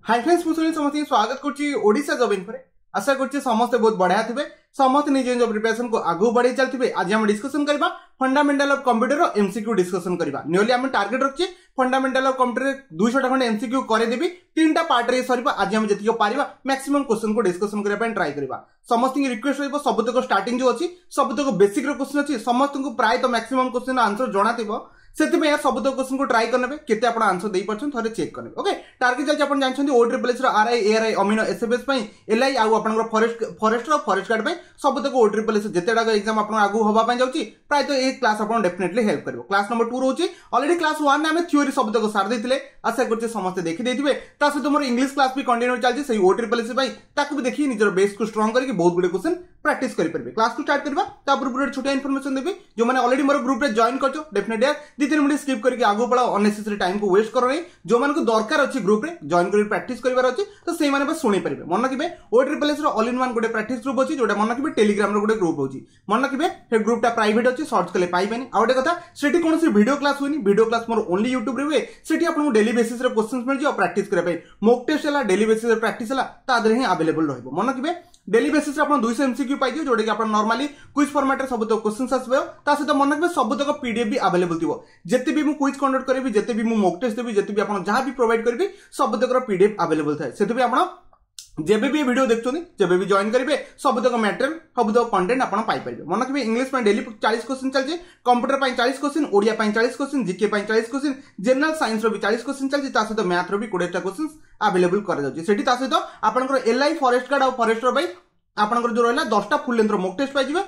Hi friends मुझे समस्त स्वागत करछि ओडिशा जॉब इन्फो रे। आशा करछि समस्त बहुत बढ़िया थिबे, समस्त निज निज प्रिपरेशन को आगु बढ़े चलथिबे। आज हम डिस्कशन करबा फंडामेंटल ऑफ कंप्यूटर और एमसीक्यू डिस्कशन करबा। नियरली हम टारगेट रखछि फंडामेंटल ऑफ कंप्यूटर 200 टा खंड एमसीक्यू करे देबी, 3टा पार्ट रे सरबा। आज हम जतिको पारिबा मैक्सिमम क्वेश्चन को डिस्कशन करबा पय ट्राई करबा। समस्त की रिक्वेस्ट रहबो सबतक स्टार्टिंग जो अछि सबतक बेसिक रो क्वेश्चन अछि, समस्त को प्राय तो मैक्सिमम क्वेश्चन आंसर जणा थिबो। सेति यार सब क्वेश्चन को ट्राई करने केते आपण आंसर दे परछन थरे चेक करने। ओके टारगेट चल आपण जानछन ओट्रिपल्एस रो आरआई एआरआई अमीनो एसएफएस पई एलआई आ आपण फॉरेस्ट रो फॉरेस्ट गार्ड पई सब तक ओट्रिपल्एस जेतेडा एग्जाम आपण आगु होबा पई जाउची प्राय तो ए क्लास आपण डेफिनेटली हेल्प करबो। क्लास नंबर 2 रोची ऑलरेडी क्लास 1 ने हमें थ्योरी सब तक सार देथिले, आशा करछे समस्त देखि देथिबे। ता से तुमर इंग्लिश क्लास भी कंटिन्यू चलची सही ओट्रिपल्एस पई ताकू भी देखि निजर बेस को स्ट्रांग करके बहुत गुडे क्वेश्चन प्रैक्टिस करि परबे। क्लास को स्टार्ट करबा ता पूर्व छोटा इंफॉर्मेशन देबी जो माने ऑलरेडी मोर ग्रुप रे जॉइन करछो डेफिनेटली यार 2-3 मिनट स्किप करके आगो पड़ा अननेसेसरी टाइम को वेस्ट करो नहीं। जो मानको दरकार अछि ग्रुप रे जॉइन करि प्रैक्टिस करिवार अछि तो सेही माने बस सुनि परिबे। मन रखिबे ओट्रिपल्एस रो ऑल इन वन गोटे प्रैक्टिस ग्रुप अछि जोटा मन रखिबे टेलीग्राम रो गोटे ग्रुप होछि। मन रखिबे हे ग्रुपटा प्राइवेट अछि, सर्च कले पाइबेनी। आ गोटे कथा सेठी कोनसी वीडियो क्लास होइनी, वीडियो क्लास मोर ओनली यूट्यूब रे हुए। सेठी आपन डेली बेसिस रे क्वेश्चंस मिल जे प्रैक्टिस करे पय मॉक टेस्ट हला डेली बेसिस रे प्रैक्टिस हला ता देरे ही अवेलेबल रहइबो। मन रखिबे डेली बेसिस रे आपन 200 एमसीक्यू पाइ दियो जोडे कि आपन नॉर्मली क्विज फॉर्मेट रे सब तो क्वेश्चंस आसबे। ता से तो मन रखिबे सब तक पीडीएफ भी अवेलेबल थिबो। जते भी मु क्विज कंडक्ट करबी, जते भी मु मॉक टेस्ट देबी, जते भी आपन जहां भी प्रोवाइड करबी सब तक पीडीएफ अवेलेबल थाए। सेते भी आपन जेबे भी वीडियो देखछोनी जेबे भी जॉइन करिवे सब तक मटेरियल सब तक कंटेंट आपन पाइ परिबे। मन रखिबे इंग्लिश में डेली 40 क्वेश्चन चलजे, कंप्यूटर पय 40 क्वेश्चन, ओडिया पय 40 क्वेश्चन, जीके पय 40 क्वेश्चन, जनरल साइंस रो भी 40 क्वेश्चन चलजे। ता सहित मैथ रो भी 20 टा क्वेश्चन अवेलेबल कर जाउची। सेठी ता सहित आपनकर एलआई फॉरेस्ट गार्ड और फॉरेस्ट रो भाई आपनकर जो रहला 10 टा फुल लेंथ रो मॉक टेस्ट पाइ जिवे।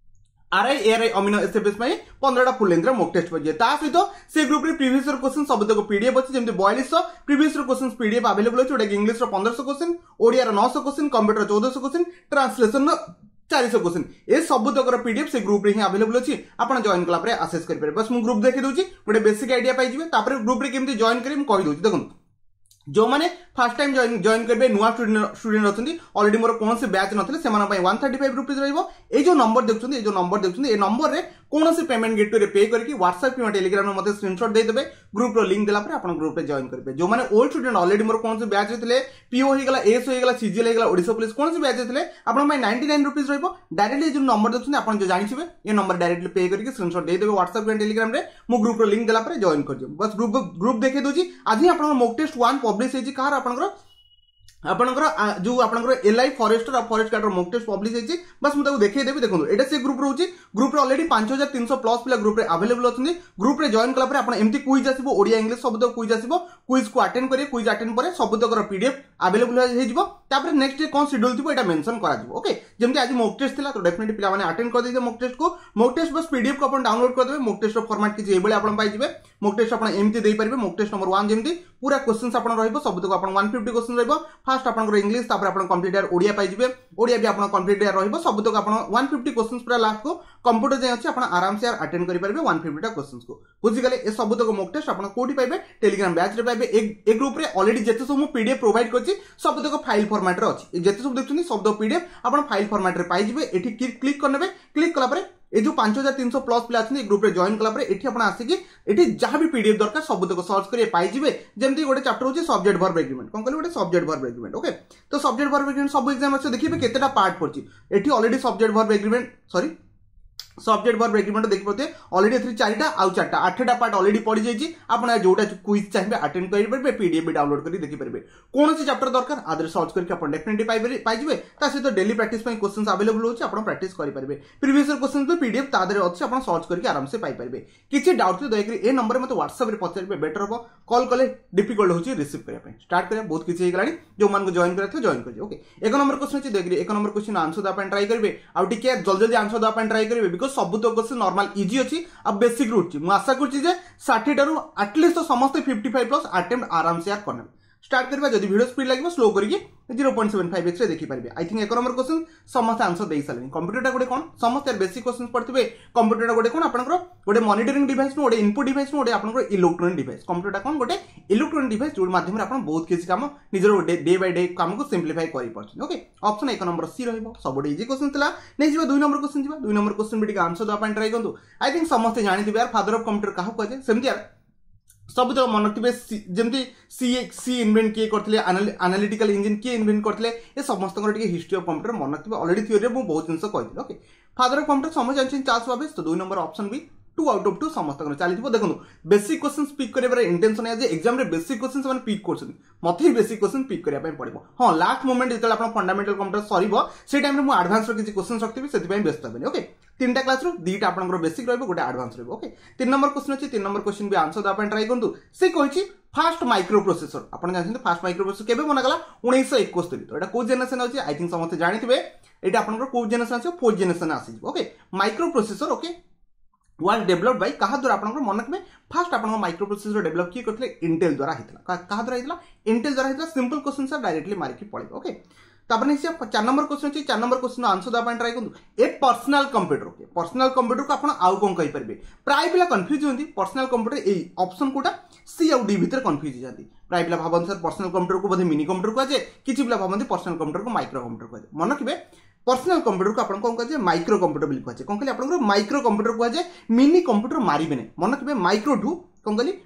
आरआई एआरआई अमीनो एसएफएस में 15 टा फुल लेंथ रो मॉक टेस्ट पाइ जे। ता सहित से ग्रुप रे प्रीवियस ईयर क्वेश्चन सब तक पीडीएफ अछि, जेमति 4200 previous year question PDF available अछि। ओडा इंग्लिश रो 1500 क्वेश्चन, ओडिया रो 900 क्वेश्चन, कंप्यूटर रो 1400 क्वेश्चन, ट्रांसलेशन रो 400 क्वेश्चन। ए सब तक पीडीएफ से ग्रुप रे ही अवेलेबल अछि। आपण जॉइन कला परे एक्सेस करि परबे। बस मु ग्रुप देखि दोछि गोटे बेसिक आईडिया पाइ जिवे। तापर ग्रुप रे केमति जॉइन करि मु कहि दोछि। देखन जो माने फर्स्ट टाइम जॉइन करबे नुआ स्टूडेंट अछंती ऑलरेडी मोर कोनसे बैच नथले सेमाना पय 135 रुपीस रहइबो। ए जो नंबर देखछंती ए नंबर रे कोनसे पेमेंट गेटवे रे पे करके व्हाट्सएप कि टेलीग्राम में मते स्क्रीनशॉट दे देबे। ग्रुप रो लिंक देला पर आपण ग्रुप रे जॉइन करबे। जो माने ओल्ड स्टूडेंट ऑलरेडी मोर कोनसे बैच हेतले पीओ हे गेला, एस हे गेला, सीजीएल हे गेला, ओडिशा पुलिस कोनसे बैच हेतले आपण पय 99 रुपीस रहइबो। डायरेक्टली जो नंबर देखछंती आपण जो जानिछबे ए नंबर डायरेक्टली पे करके स्क्रीनशॉट दे देबे व्हाट्सएप कि टेलीग्राम रे। मु ग्रुप रो लिंक देला पर जॉइन कर दियो। बस ग्रुप देखे दोछि। आज ही आपण मॉक टेस्ट 1 पब्लिश हेछि कार आपनकर जो आपनकर LI forest guard mock test publish हेछि। बस मुझे देखै देबी। देखो एटा से ग्रुप रहउछि। ग्रुप रे ऑलरेडी 5300 प्लस पिला ग्रुप रे अवेलेबल अछन। ग्रुप रे जॉइन कला पर आपण एमती क्विज आसीबो, ओडिया इंग्लिश सब तो क्विज आसीबो। क्विज को अटेंड करिए, क्विज अटेंड पर सब तक पीडीएफ अवेलेबल हे जिवो। तापर नेक्स्ट डे कोन शेड्यूल थिबो एटा मेंशन करा जिवो। ओके जेमती आज मॉक टेस्ट थिला तो डेफिनेटली पिला माने अटेंड कर दिजे मॉक टेस्ट को। मॉक टेस्ट बस पीडीएफ को आपण डाउनलोड कर देबे। मॉक टेस्ट रो फॉर्मेट किछि एबले आपण पाइ जिवे। मॉक टेस्ट आपण एमती देई परिबे। मॉक टेस्ट नंबर 1 जेमती पूरा क्वेश्चंस आपण रहइबो, सब तक आपण 150 क्वेश्चन रहइबो। फर्स्ट आपण इंग्लिश तापर आपण कंप्लीट यार ओडिया पाइ जिवे, ओडिया भी आपण कंप्लीट यार रहइबो। सब तक आपण 150 क्वेश्चंस पूरा लास्ट को कंप्यूटर जे अछि आपण आराम से यार अटेंड करि परिबे 150 टा क्वेश्चंस को। बुझि गले ए सब तक मॉक टेस्ट आपण कोठी पाइबे टेलीग्राम बैच रे पाइबे। एक ग्रुप रे ऑलरेडी जेते सब पीडीएफ प्रोवाइड करछि सब तक फाइल फॉर्मेट रे अछि। जेते सब देखछनी सब तक पीडीएफ आपण फाइल फॉर्मेट रे पाइ जिवे। एठी क्लिक करनेबे। क्लिक कला परे ए जो 5300 प्लस पिला अछि ग्रुप रे जॉइन कला परे एठी आपण आसी कि एठी जहां भी पीडीएफ दरकार सब तक सर्च करिए पाइ जिवे। जेमति गोटे चैप्टर होछि सब्जेक्ट वर्ब एग्रीमेंट। कोन कहले गोटे सब्जेक्ट वर्ब एग्रीमेंट। ओके तो सब्जेक्ट वर्ब एग्रीमेंट सब एग्जाम अछि देखिबे केतेटा पार्ट पड़छि। एठी already subject verb agreement subject verb agreement देखि पते ऑलरेडी एथि 4टा आउ 4टा 8टा पार्ट ऑलरेडी पड़ी जाइछि। आपण जोटा क्विज चाहिबे अटेंड करि परबे, पीडीएफ भी डाउनलोड करि देखि परबे। कोनोसी चैप्टर दरकार आदर सर्च करके आपण डेफिनेटली पाइ जिवे। ता सहित डेली प्रैक्टिस पय क्वेश्चंस अवेलेबल होछि, आपण प्रैक्टिस करि परबे। प्रीवियस ईयर क्वेश्चंस पे पीडीएफ तादरे अछि, आपण सर्च करके आराम से पाइ परबे। किछि डाउट दय करी ए नंबर मते व्हाट्सएप रे पछारबे बेटर हबो। कॉल कले डिफिकल्ट होछि रिसीव करिया पय। स्टार्ट करिया बहुत किछि हे गलानी। जो मान को जॉइन करथे जॉइन करिए। ओके एक नंबर क्वेश्चन अछि देखि एक नंबर क्वेश्चन आंसर दा पय ट्राई करबे। आ टिके जल्दी आंसर दा पय ट्राई करबे बिकॉज़ सब तो क्वेश्चन नॉर्मल इजी अछि। अब बेसिक रूट मु आशा करछि जे 60 टारू एटलीस्ट तो समस्त 55 प्लस अटेम्प्ट आराम से यार करने। स्टार्ट करबा। जदि वीडियो स्पीड लागिबो स्लो करिके 0.75x रे देखि पारिबे। आई थिंक एक नंबर क्वेश्चन समस्त आंसर देई सालनी। कंप्यूटर गोटे कोन समस्त बेसिक क्वेश्चन पढ़थिबे। कंप्यूटर गोटे कोन आपनकर गोटे मॉनिटरिंग डिवाइस नो गोटे इनपुट डिवाइस नो गोटे आपनकर इलेक्ट्रॉनिक डिवाइस। कंप्यूटर कोन गोटे इलेक्ट्रॉनिक डिवाइस जो माध्यम रे आपन बहुत किछि काम निजर डे बाय डे काम को सिंपलीफाई करि परछन। ओके ऑप्शन एक नंबर सी रहइबो। सब इजी क्वेश्चन थिला। नै जिबा 2 नंबर क्वेश्चन जिबा। 2 नंबर क्वेश्चन भी आंसर द अपन ट्राई करंतु। आई थिंक समस्त जानि दिबे यार फादर ऑफ कंप्यूटर काहू कहजे सेमति यार सब तक मन रखिए जमी सी इन्वेंट किए करते एनालिटिकल इंजिन किए इन्वेंट करते ये समस्त हिस्ट्री ऑफ कंप्यूटर मन रखिए ऑलरेडी थ्योरी मुझे बहुत जिन कही ओके फादर ऑफ कंप्यूटर समझ जानते चार्ल्स बाबेज तो 2 नंबर ऑप्शन भी 2 आउट ऑफ 2 समस्त चली देखो बेसिक क्वेश्चन पिक कर इंटेंशन है एग्जाम रे बेसिक क्वेश्चन से पिक कर मत ही बेसिक क्वेश्चन पिक करने पड़ो हाँ लास्ट मोमेंट जो आप फंडामेंटल कंप्यूटर सर से टाइम में एडवांस किसी क्वेश्चन रखी से व्यस्त हेनी ओके 3टा क्लास रू 2टा आप बेसिक रही गोटे एडवांस रही ओके 3 नंबर क्वेश्चन अच्छी 3 नंबर क्वेश्चन भी आंसर देवाई ट्राई करूँ से कही फास्ट माइक्रो प्रोसेसर आप जानते फास्ट माइक्रो प्रोसेसर केबे बनागला 1971 तो यहाँ कौ जेनेरेशन अच्छे आई थिंक समस्त जानते ये आप कौ जेनेरेशन आस 4th जेनेरेशन आसी okay microprocessor okay was developed by कहा द्वारा आपन मन रखबे फास्ट आपन माइक्रो प्रोसेसर डेवलप की करथले इंटेल द्वारा हितला कहा द्वारा हितला इंटेल द्वारा हितला सिंपल क्वेश्चन से डायरेक्टली मारी के पड़े ओके तापर नेक्स्ट 4 नंबर क्वेश्चन अछि 4 नंबर क्वेश्चन आंसर दा पाइन ट्राई करू ए personal computer okay personal computer को आपन आउ कोन कहि परबे प्राय पिला कंफ्यूज होंदी पर्सनल कंप्यूटर ए ऑप्शन कोटा सी आउ डी भीतर कंफ्यूज जाती प्राय पिला भाबन सर पर्सनल कंप्यूटर को बधे मिनी कंप्यूटर को आजे किछि पिला भाबन पर्सनल कंप्यूटर को माइक्रो कंप्यूटर को आजे मन रखिबे पर्सनल कंप्यूटर को आपन कोन कहे माइक्रो कंप्यूटर बिल कहे कोन कहली आपन माइक्रो कंप्यूटर को आजे मिनी कंप्यूटर मारिबे ने मन रखिबे माइक्रो टू कोन कहली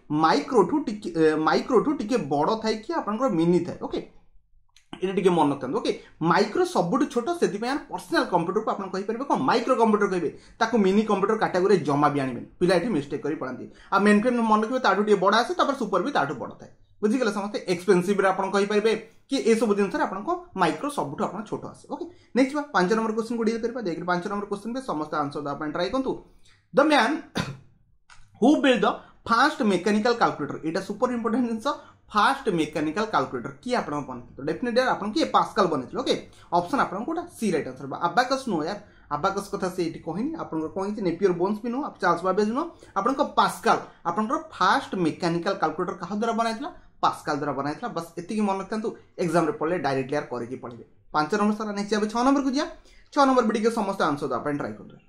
माइक्रो टू टिके बड़ थाई कि आपन मिनी थाई ओके ये टिके मन रखते ओके माइक्रो सबुठ छोट से पर्सनल कंप्यूटर को आप कहि परबे कोन माइक्रो कंप्यूटर कहबे ताको मिनी कंप्यूटर कैटेगरी जमा भी आनिबे पिला एठी मिस्टेक करि पड़ांती आ मेन फ्रेम मन रखिबे ताठू टिके बड़ आसे तापर सुपर भी ताठू बड़ थाए बुझी गले समस्त एक्सपेंसिव रे आपन कहि परबे कि ए सब दिन सर आपन को माइक्रो सबुठ आपन छोट आसे ओके नेक्स्ट 5 नंबर क्वेश्चन को डील करबा देख 5 नंबर क्वेश्चन पे समस्त आंसर दा अपन ट्राई करंतु the man who build the fast mechanical calculator एटा सुपर इंपोर्टेंट जिंस फास्ट मैकेनिकल कैलकुलेटर की आपन बन तो डेफिनेटली आपन की पास्कल बनेছিল ओके ऑप्शन आपन कोटा सी राइट आंसर अबाकस नो यार अबाकस कथा से एठी कहिनी आपन को कहि नेपियर बोन्स भी नो आप चार्ल्स बाबेज नो आपन को पास्कल आपन को फास्ट मैकेनिकल कैलकुलेटर कहा द्वारा बनाइतला पास्कल द्वारा बनाइतला बस एति की मन रखतंतु एग्जाम रे पड़ले डायरेक्टली यार करे की पड़बे 5 नंबर सारा नेक्स्ट आबे 6 नंबर को जिया 6 नंबर बिडी के समस्त आंसर आपन ट्राई करबे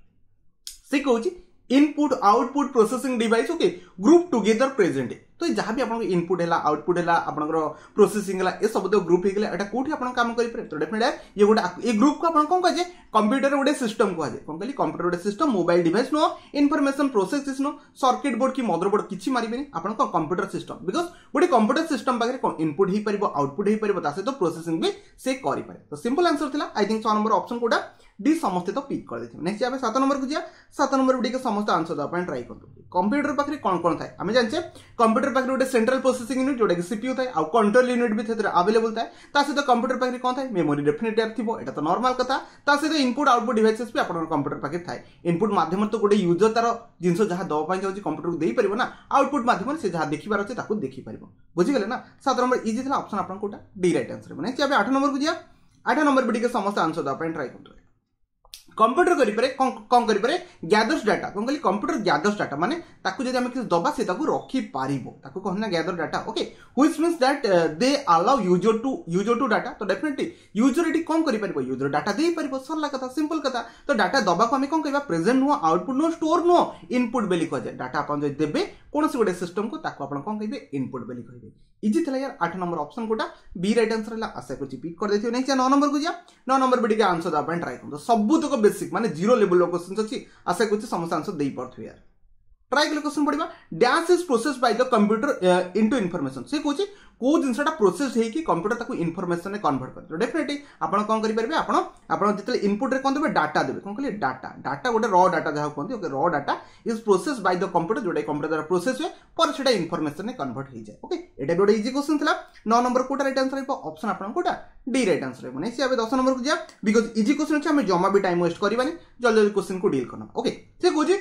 से कहूची input output processing device okay group together present तो जहाँ भी आपन इनपुट है आउटपुट है आपन प्रोसेसिंग है ये सब तो ग्रुप हो गला एटा कोठी आपन काम करि परे तो डेफिनेटली ये गोटे ए ग्रुप को आपन कोन कहे कंप्यूटर गोटे सिस्टम को कोन कहली कंप्यूटर गोटे सिस्टम मोबाइल डिवाइस नो इनफॉरमेशन प्रोसेस नो सर्किट बोर्ड की मदरबोर्ड किछि मारिबेनी आपन को कंप्यूटर सिस्टम बिकॉज़ गोटे कंप्यूटर सिस्टम पाखे कोन इनपुट ही परिबो आउटपुट ही परिबो तासे तो प्रोसेसिंग भी से करि पारे तो सिंपल आंसर थिला आई थिंक 6 नंबर ऑप्शन कोटा डी समस्त तो पिक कर देथिबे नेक्स्ट आबे 7 नंबर को जिया 7 नंबर बिडी के समस्त आंसर दा अपन ट्राई करतो कंप्यूटर पाखे कोन थाए हमें जानछे कंप्यूटर पाखे गोटे सेंट्रल प्रोसेसिंग यूनिट जोटा कि सीपीयू थाए आ कंट्रोल यूनिट भी थेतर अवेलेबल थाए ता से तो कंप्यूटर पाखे कोन थाए मेमोरी डेफिनेटली थिबो एटा तो नॉर्मल कथा ता से तो इनपुट आउटपुट डिवाइसेस भी अपन कंप्यूटर पाखे थाए इनपुट माध्यम तो गोटे यूजर तार जिंस जहां दवा पई जाउची कंप्यूटर को देई परिबो ना आउटपुट माध्यम से जहां देखिबार अछि ताको देखि परिबो बुझि गेले ना 7 नंबर इजी थिला ऑप्शन अपन कोटा डी राइट आंसर बने छी 8 नंबर को जिया 8 नंबर बिडी के समस्त आंसर दा अपन ट्राई करतो कंप्यूटर कौन करें गैदर्स डाटा कौन कहली कंप्यूटर गैदर्स डाटा माने ताकू जदि हम किसी दबा से ताकू रखी पारिबो ताकू कहना gather data okay which means that they allow user to data तो डेफिनेटली यूजर एटी कौन करि परिबो यूजर डाटा दे परिबो सरला कथा सिंपल कथा तो डाटा दबा को हम कौन कहबा प्रेजेंट नो आउटपुट नो स्टोर नो इनपुट बेली कह जाय डाटा अपन जे देबे कोनसी गोटे सिस्टम को ताकू अपन कौन कहबे इनपुट बेली कहबे इजी थला यार 8 नंबर ऑप्शन कोटा बी राइट आंसर हला आशा को पिक कर देथियो नेक्स्ट 9 नंबर को जा 9 नंबर बिडी के आंसर अपन ट्राई करो सब तक बेसिक माने जीरो लेवल क्वेश्चन अछि आशा को समस्त आंसर देई परथु यार ट्राई कर क्वेश्चन पड़िबा dash is process by the computer into information से कहूची को जिनसटा प्रोसेस हे कि कंप्यूटर ताको इनफॉरमेशन में कन्वर्ट कर तो डेफिनेटली आपण कोन करि परबे आपण जितले इनपुट रे कोन देबे डाटा देबे कोन कहले डाटा गोटे रॉ डाटा जहा कोन okay raw data is process by the computer जोडे कंप्यूटर द्वारा प्रोसेस हुए पर सेटा इनफॉरमेशन में कन्वर्ट हो जाए ओके एटा गोटे इजी क्वेश्चन थिला 9 नंबर कोटा राइट आंसर है ऑप्शन आपण कोटा डी राइट आंसर है माने से अबे 10 नंबर को जा बिकॉज़ इजी क्वेश्चन अछि हम जमा भी टाइम वेस्ट करबानी जल्दी जल्दी क्वेश्चन को डील करना ओके से कहूची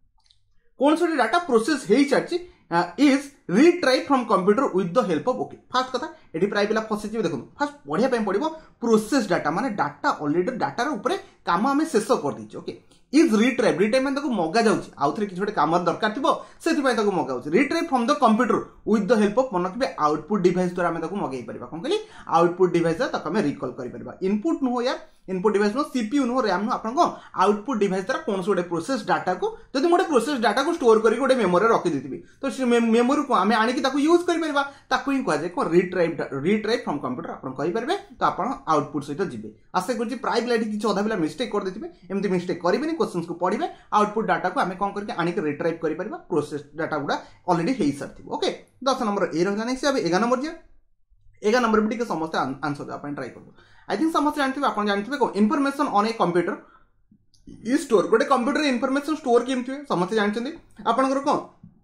कौन सा डाटा प्रोसेस हे चाची is retrieve from computer with the help of okay fast कथा एटी प्राय पिला फसी जे देखो फास्ट पढिया पय पडिबो प्रोसेस डाटा माने डाटा ऑलरेडी डाटा रे ऊपर काम हमें शेष कर दिछ ओके इज रिट्राइव माने ताको मगा जाउची आउथरे किछ गोटे काम दरकार थिबो सेति पय ताको मगा जाउची retrieve from the computer with the help of मनकबे आउटपुट डिवाइस द्वारा हमें ताको मगाई परिबा कोन कहली आउटपुट डिवाइस ताको हमें रिकॉल करि परिबा इनपुट न हो यार इनपुट डिवाइस नो सीपीयू नो रैम नो आपन को आउटपुट डिवाइस द्वारा कोन गोटे प्रोसेस डाटा को जदि मोटे प्रोसेस डाटा को स्टोर करके गोटे मेमोरी रखि देथिबी तो मेमोरी को आमे आनी कि ताको यूज करि परबा ताको ही कह जाय को रीट्राइव फ्रॉम कंप्यूटर आपन कहि परबे तो आपन आउटपुट सहित जिबे आशा करछि प्राय पिला कि अधा पिला मिस्टेक कर देथिबे एमती मिस्टेक करिबेनी क्वेश्चंस को पढिबे आउटपुट डाटा को आमे कोन करके आनी कि रिट्राइव करि परबा प्रोसेस डाटा गुडा ऑलरेडी हेई सरथिबो ओके 10 नंबर ए रहला नै से अब 11 नंबर जे 11 नंबर भी समस्त आंसर देवा ट्राई करूँ आई थिंक समस्त जानते आप जानते कौन इनफॉरमेशन ऑन ए कंप्यूटर ई स्टोर गोटे कंप्यूटर इनफॉरमेशन स्टोर केमती हुए समस्त जानते आपंकर कौन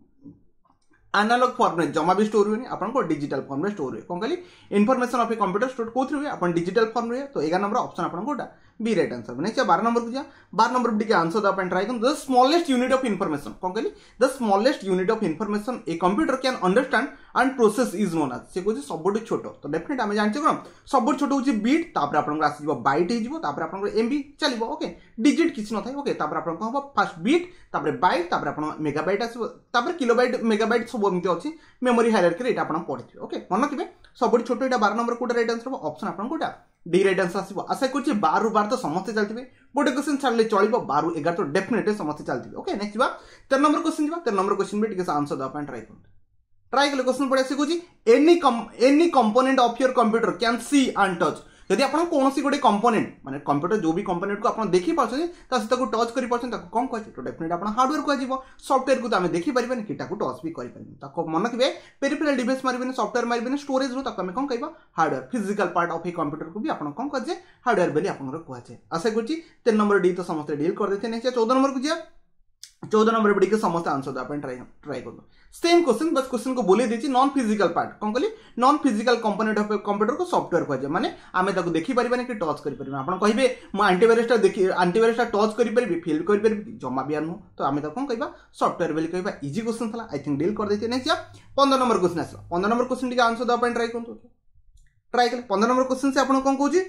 एनालॉग फॉर्म में जमा भी स्टोर हुए आपको डिजिटल फॉर्म में स्टोर हुए कौन कहली information of a computer store कौन हुए आप डिजिटल फॉर्म हुए तो 11 नंबर ऑप्शन आपको B right answer next 12 number को जा 12 नंबर भी आंसर देवा ट्राई करूँ the smallest unit of information कौन कहली the smallest unit of information a computer can understand and process is known as से कहूँ सबुठ छोट तो डेफिनेट आम जानते कौन सबुठ छोट हूँ बीट तापर आपको आसो बाइट हो आपको एमबी चलो ओके डिजिट किसी न था ओके आपको हम फास्ट बीट तापर बाइट तापर आप मेगाबाइट आसो किलोबाइट मेगाबाइट सब एमती अच्छी मेमोरी हायरार्की ये आप पढ़े ओके मन रखिए सबुठ छोट यहाँ 12 नंबर कोटा राइट आंसर हम ऑप्शन आपको डी राइट आंसर आसो आशा कर 12 रू 12 तो समस्ते चलते गोटे क्वेश्चन छाड़े चलो 12 रू 11 तो डेफिनेटली समस्ते चलते ओके नेक्स्ट जा 13 नंबर क्वेश्चन जा 13 नंबर क्वेश्चन भी आंसर देवाई ट्राई करूँ ट्राई कले क्वेश्चन पढ़े आसी any component of your computer can see and touch यदि आप कौन गोटे कंपोनेंट माने कंप्यूटर जो भी कंपोनेंट को आप देखी पार्टी टच कर कौन कहे तो डेफिनेट आप हार्डवेयर कह सॉफ्टवेयर को तो आम देखिपारे कि टच भी करें मन रखिए पेरिफेरल डिवाइस मारे सॉफ्टवेयर मारे स्टोरेज रू आम कौन कह hardware physical part of a computer को भी आप कौन कहे हार्डवेयर बोली आप कहुए आशा कर 3 नंबर डी तो समस्त डील कर देते नेक्स्ट 14 नंबर को जा 14 नंबर बड़ी के समस्त आंसर देवाई ट्राई कर सेम क्वेश्चन बस क्वेश्चन को बोली दी नॉन फिजिकल पार्ट कौन कहली non physical component of computer को सॉफ्टवेयर कह माने आम देखी पारे कि टच करें आप कहे आंटीवायरस देखिए आंटीवायरस टच करें फिल करें जमा भी नुह तो आम कौन कह सॉफ्टवेयर बोली कह इजी क्वेश्चन था आई थिंक डील कर देते नेक्स्ट 15 नंबर क्वेश्चन आसला 15 नंबर क्वेश्चन आंसर देवाई ट्राई करूँ ट्राई कले 15 नंबर क्वेश्चन से आप कौन कहूँ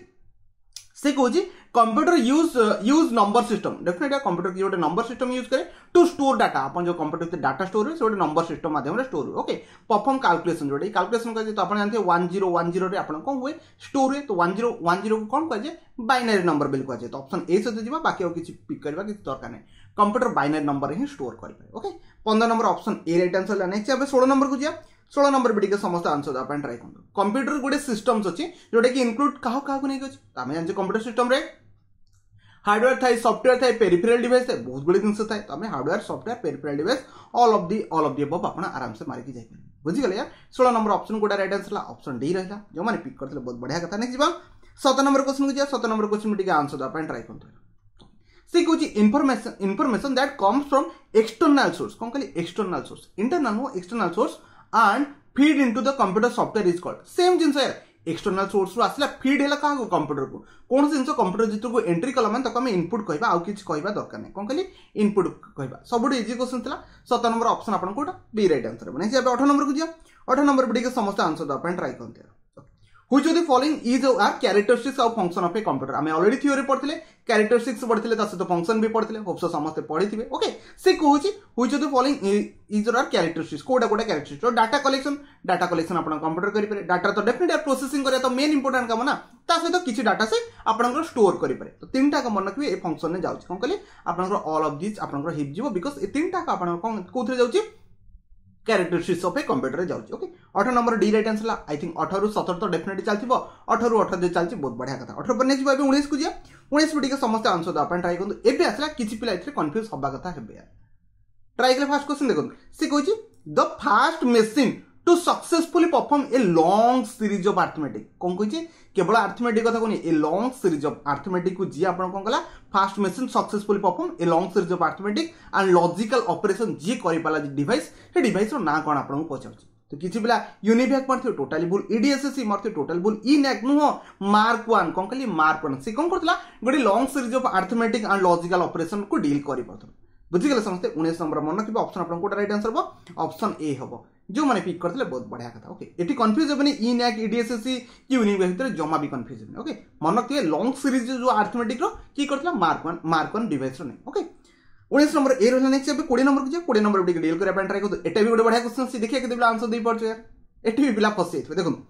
से कहूँ computer use number system definitely computer की गोटे नंबर सिस्टम यूज करे टू स्टोर डाटा अपन जो कंप्यूटर डाटा स्टोर हुए गोटे नंबर सिस्टम माध्यम स्टोर हुए ओके परफॉर्म कैलकुलेशन जो कैलकुलेशन कहे तो आप जानते हैं 1010 रे आपन कौन हुए स्टोर हुए तो 1010 को कौन कहे बाइनरी नंबर बिल कहे तो ऑप्शन ए सहित जा बाकी और किसी पिक करवा किसी दरकार नहीं कंप्यूटर बाइनरी नंबर ही स्टोर करें okay 15 number option A right answer next 16 number को जा 16 नंबर भी समस्त आंसर देवाई ट्राई करूँ कंप्यूटर गोटे सिस्टम्स अच्छी जोटा कि इनक्लूड क्या नहीं अच्छे आम जानते कंप्यूटर सिस्टम रे हार्डवेयर थाए सॉफ्टवेयर थाए पेरिफेरल डिवाइस थाए बहुत गुड़ी जिन थाए तो hardware software peripheral device all of the above आप आराम से मारिकी जाए बुझीगले यार 16 नंबर ऑप्शन गोटा राइट आंसर ऑप्शन डी रहा जो मैंने पिक करते बहुत बढ़िया कथा नेक्स्ट जा 17 नंबर क्वेश्चन को जा 17 नंबर क्वेश्चन भी आंसर देवाई ट्राई करूँ से कहूँ information that comes from external source कौन कहली external source internal no external source and feed into the computer software is called same जिन एक्सटर्नल सोर्स आसला फीड है क्या कंप्यूटर को कौन जिन कंप्यूटर जितु को एंट्री कला मैंने आम इनपुट कहवा आउ कि कहवा दरकार नहीं कौन कहली इनपुट कहवा सब इजी क्वेश्चन था 17 नंबर ऑप्शन आपन कोटा बी राइट आंसर बने 18 नंबर को जा 18 नंबर बड़ी समस्त आंसर देवाई ट्राई करते Which of the following is are characteristics of function of a computer? आम ऑलरेडी थ्योरी पढ़ते कैरेक्टरिस्टिक्स पढ़ते सहित फंक्शन भी पढ़ते होप्स समस्त पढ़ी थे ओके से कहूँ which of the following is or are characteristics कोटा कोटा कैरेक्टरिस्टिक्स डाटा कलेक्शन आप कंप्यूटर करेंगे डाटा तो डेफिनेटली प्रोसेसिंग करें तो मेन इंपोर्टेंट काम ना सहित किसी डाटा से आप स्टोर करेंगे तो 3टा मन रखिए ये फंक्शन में जाऊँगी कौन कहली आप ऑल ऑफ दिस आप हिप जीव बिकज ये 3टा आप कौन जाऊँगी कैरेक्टरिस्टिक्स ऑफ ए कंप्यूटर जाऊँगी okay 18 number D right answer I think 18 रू 17 तो डेफिनेटली चलती 18 रू 18 चलती बहुत बढ़िया कथा 18 पर नेक्स्ट 19 को जा 19 भी समस्त आंसर देवाई ट्राई करूँ एवं आसला किसी पिला कन्फ्यूज हवा कथा है ट्राई कले फास्ट क्वेश्चन देखो सी कहूँ the first machine to successfully perform a long series of arithmetic कौन कहे केवल अर्थमेटिक कथा कहनी a long series of arithmetic को जी आप कौन कला first machine successfully perform a long series of arithmetic and logical operation जी कर डिवाइस हे डिवाइस ना कौन आपको पचार तो किसी पिला यूनिभैक मारते टोटाली भूल ईडीएसएससी मारते टोटाली भूल इनैक नुह मार्क 1 कौन कहली मार्क 1 से कौन करता गोटे long series of arithmetic and logical operation को डील कर बुझीगले समस्ते 19 नंबर मन रखिए ऑप्शन आपको राइट आंसर हम ऑप्शन ए हम जो मैंने पिक करते बहुत बढ़िया कथा ओके ये कन्फ्यूज हेनी इनैक ईडीएसएससी कि यूनिभैक भितर जमा भी कन्फ्यूज हेनी ओके मन रखिए लॉन्ग सीरीज जो अर्थमेटिक कि करता मार्क 1 डिवाइस नहीं ओके 19 नंबर ए रहा नेक्स्ट 20 नंबर को 20 नंबर डील करने ट्राई करते भी गोटे बढ़िया क्वेश्चन देखिए आंसर दे पार्छ यार एटी भी पिला फसी जाइए देखो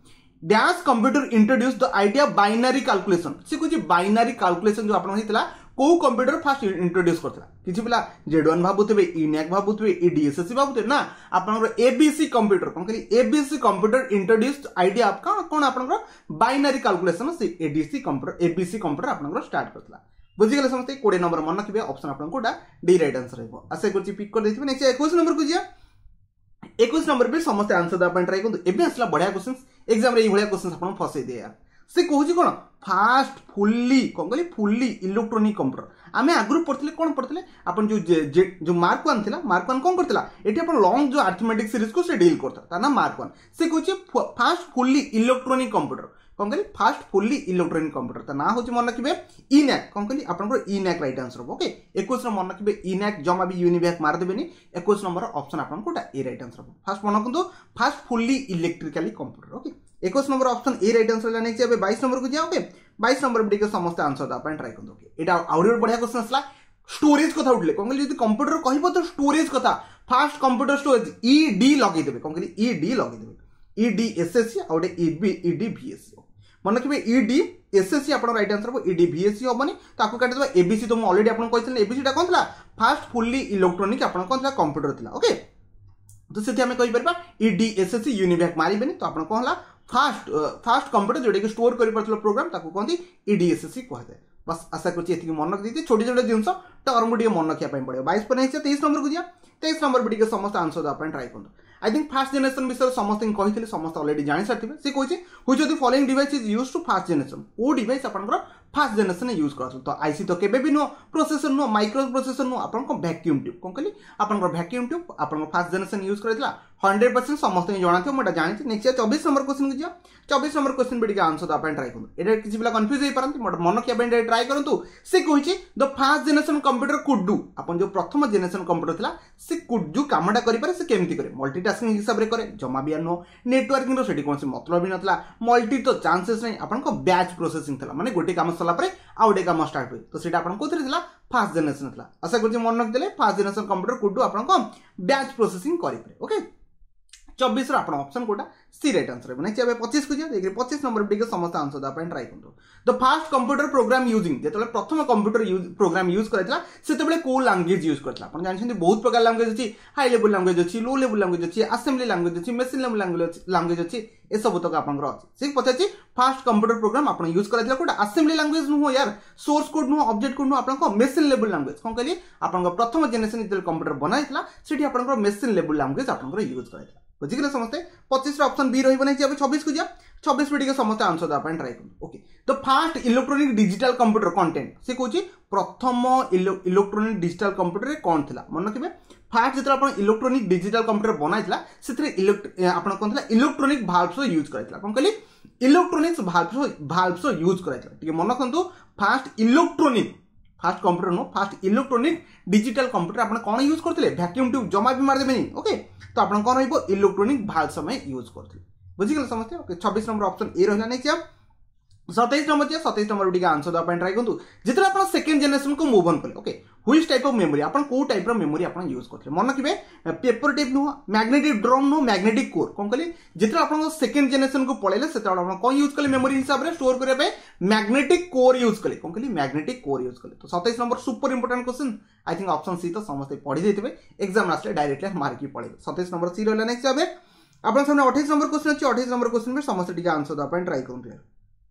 dash computer introduce the idea binary calculation से कुछ बाइनरी कैलकुलेशन जो आपन हितला को कंप्यूटर फास्ट इंट्रोड्यूस करथला किछि पिला Z1 भाबुतबे इनैक भाबुतबे ईडीएसएससी भाबुतबे ना आपन एबीसी कंप्यूटर कोन करी एबीसी कंप्यूटर इंट्रोड्यूस्ड आइडिया आपका कोन आपन बाइनरी कैलकुलेशन से एबीसी कंप्यूटर आपन स्टार्ट करथला बुझी गेले समस्त 20 नंबर मन रखिबे ऑप्शन आपन कोटा डी राइट आंसर रहबो आशा करछि पिक कर देथिबे नेक्स्ट 21 नंबर को जिया 21 नंबर पे समस्त आंसर दा पॉइंट ट्राई करु एबे असला बढ़िया क्वेश्चंस एग्जाम रे ई बढ़िया क्वेश्चंस आपन फसे दे यार से कहूची कोन फास्ट फुल्ली कोन कहली फुल्ली इलेक्ट्रॉनिक कंप्यूटर आमे आगरु पढथले कोन पढथले आपन जो मार्क 1 थिला मार्क 1 कोन करथला एठी आपन लॉन्ग जो अरिथमेटिक सीरीज को से डील करता ता ना मार्क 1 से कहूची फास्ट फुल्ली इलेक्ट्रॉनिक कंप्यूटर कोन कहली फास्ट फुल्ली इलेक्ट्रॉनिक कंप्यूटर ता ना होची मन रखिबे इनैक कोन कहली आपन इनैक राइट आंसर हो ओके 21 मन रखिबे इनैक जमा भी यूनिवैक मार देबेनी 21 नंबर ऑप्शन आपन कोटा ए राइट आंसर हो फास्ट मन रखंतु first fully electrically computer okay 21 number option A right answer next अब 22 नंबर को जाओ ओके 22 नंबर बिटे समस्त आंसर दा अपन ट्राई करदो ओके एटा आउरी बढ़िया क्वेश्चन असला स्टोरेज कथा उठले कोन कहली यदि कंप्यूटर कहिबो तो स्टोरेज कथा फास्ट कंप्यूटर स्टोरेज ईडी लगै देबे कोन कहली ईडी लगै देबे ईडी एसएससी आउडे ईडी वीएससी मन रखिबे ईडी एसएससी आपन राइट आंसर हो ईडी वीएससी होबनी ताको काटि देबा एबीसी तो ऑलरेडी आपन कहितले एबीसी टा कोन थला फास्ट फुल्ली इलेक्ट्रॉनिक आपन कोन थला कंप्यूटर थला ओके तो सेति हमें कहि परबा ईडी एसएससी यूनिवैक मारिबेनी तो आपन कोन हला फास्ट कंप्यूटर जोडे के स्टोर करि परथलो प्रोग्राम ताको कोनती ईडी एसएससी कहै जाय बस आशा करछि एति मन रख दीती छोटी छोटी जिंस टर्म डिए मन रखिया पय पड़े 22 पर नेक्स्ट 23 नंबर को जिया 23 नंबर बिटे के समस्त आंसर अपन ट्राई करदो आई थिंक फास्ट जनरेशन विषय समस्त कही समस्त ऑलरेडी जानि सारथिबे से कहछि which of the following device is used to first generation ओ डिवाइस आपनकर फास्ट जनरेशन यूज करथल तो आईसी तो केबे भी नो प्रोसेसर नो माइक्रो प्रोसेसर नो आपन वैक्यूम ट्यूब कोन कहली आपन वैक्यूम ट्यूब आपन फास्ट जनरेशन यूज करथला 100% समस्त जाना थियो मोटा जानि नेक्स्ट 24 नंबर क्वेश्चन को जिया 24 नंबर क्वेश्चन बिटे आंसर अपन ट्राई करदो एटा किछि बिला कंफ्यूज होई परंती मोटा मन किया बेंड ट्राई करंतु से कहछि the first generation computer could do आपन जो प्रथम जनरेशन कंप्यूटर थिला से कुड जो कामडा करि पारे से केमति करे मल्टीटास्किंग हिसाब रे करे जमा भी नो नेटवर्किंग रो सेठी कोनसे मतलब भी नथला मल्टी तो चांसेस नहीं आपन को बैच प्रोसेसिंग थिला माने गोटे काम सला परे आउडे काम स्टार्ट होई तो सेटा आपन कोथरे थिला फास्ट जनरेशन थिला आशा करछि मन रख देले first generation computer could do आपन को बैच प्रोसेसिंग करि पारे ओके 24 रो आपन ऑप्शन कोटा सी राइट आंसर है नेक्स्ट अब 25 को जा देखि 25 नंबर बिटे समस्त आंसर दा अपन ट्राई करदो the first computer program using जेतले प्रथम कंप्यूटर प्रोग्राम यूज करथला सेतेबेले को लैंग्वेज यूज करथला अपन जानछन्ती बहुत प्रकार लैंग्वेज अछि हाई लेवल लैंग्वेज अछि लो लेवल लैंग्वेज अछि असेंबली लैंग्वेज अछि मशीन लेवल लैंग्वेज अछि ए सब तक आपनकर अछि से पछाछि फास्ट कंप्यूटर प्रोग्राम आपन यूज करथला कोटा असेंबली लैंग्वेज नु यार सोर्स कोड नु ऑब्जेक्ट कोड नु आपन को मशीन लेवल लैंग्वेज कोन कहली आपन प्रथम जनरेशन जेतले कंप्यूटर बनाइतला सेठी आपन मशीन लेवल लैंग्वेज आपन यूज करथला बुझी गेले समस्त 25 रो ऑप्शन बी रहिबो नै जे 26 को जा 26 बिटे के समस्त आंसर दा अपन ट्राई करू okay the first electronic digital computer content से कहूची प्रथम इलेक्ट्रॉनिक डिजिटल कंप्यूटर रे कोन थिला मन रखिबे फास्ट जेतरा अपन इलेक्ट्रॉनिक डिजिटल कंप्यूटर बनाइतला सेथरे अपन कोन थिला इलेक्ट्रॉनिक भाल्व्स यूज करैतला कोन कहली इलेक्ट्रॉनिक्स भाल्व्स यूज करैतला ठीक मन रखंतु फास्ट इलेक्ट्रॉनिक फास्ट कंप्यूटर नो फास्ट इलेक्ट्रॉनिक डिजिटल कंप्यूटर अपन कोन यूज करथिले वैक्यूम ट्यूब जमा भी मार देबेनी ओके तो अपन कोन रहइबो इलेक्ट्रॉनिक भाल्व समय यूज करथिले बुझी गेल समझते ओके 26 नंबर ऑप्शन ए रहला नै क्या 27 नंबर जे 27 नंबर बिटे आंसर अपन ट्राई करंतु जेतरा अपन सेकंड जनरेशन को मूव ऑन करले okay which type of memory अपन को टाइप रो मेमोरी अपन यूज करथिले मन रखिबे पेपर टेप नो मैग्नेटिक ड्रम नो मैग्नेटिक कोर कोन कहली जेतरा अपन सेकंड जनरेशन को पळेले सेतरा अपन कोन यूज करले मेमोरी हिसाब रे स्टोर करे पे मैग्नेटिक कोर यूज करले कोन कहली मैग्नेटिक कोर यूज करले तो 27 number super important question I think option C तो समस्त पढी देथिबे एग्जाम लास्ट डायरेक्टली मार्क की पड़े 27 नंबर सी रहला नेक्स्ट आबे अपन सामने 28 नंबर क्वेश्चन अछि 28 नंबर क्वेश्चन में समस्त टिके आंसर द अपन ट्राई करंतु यार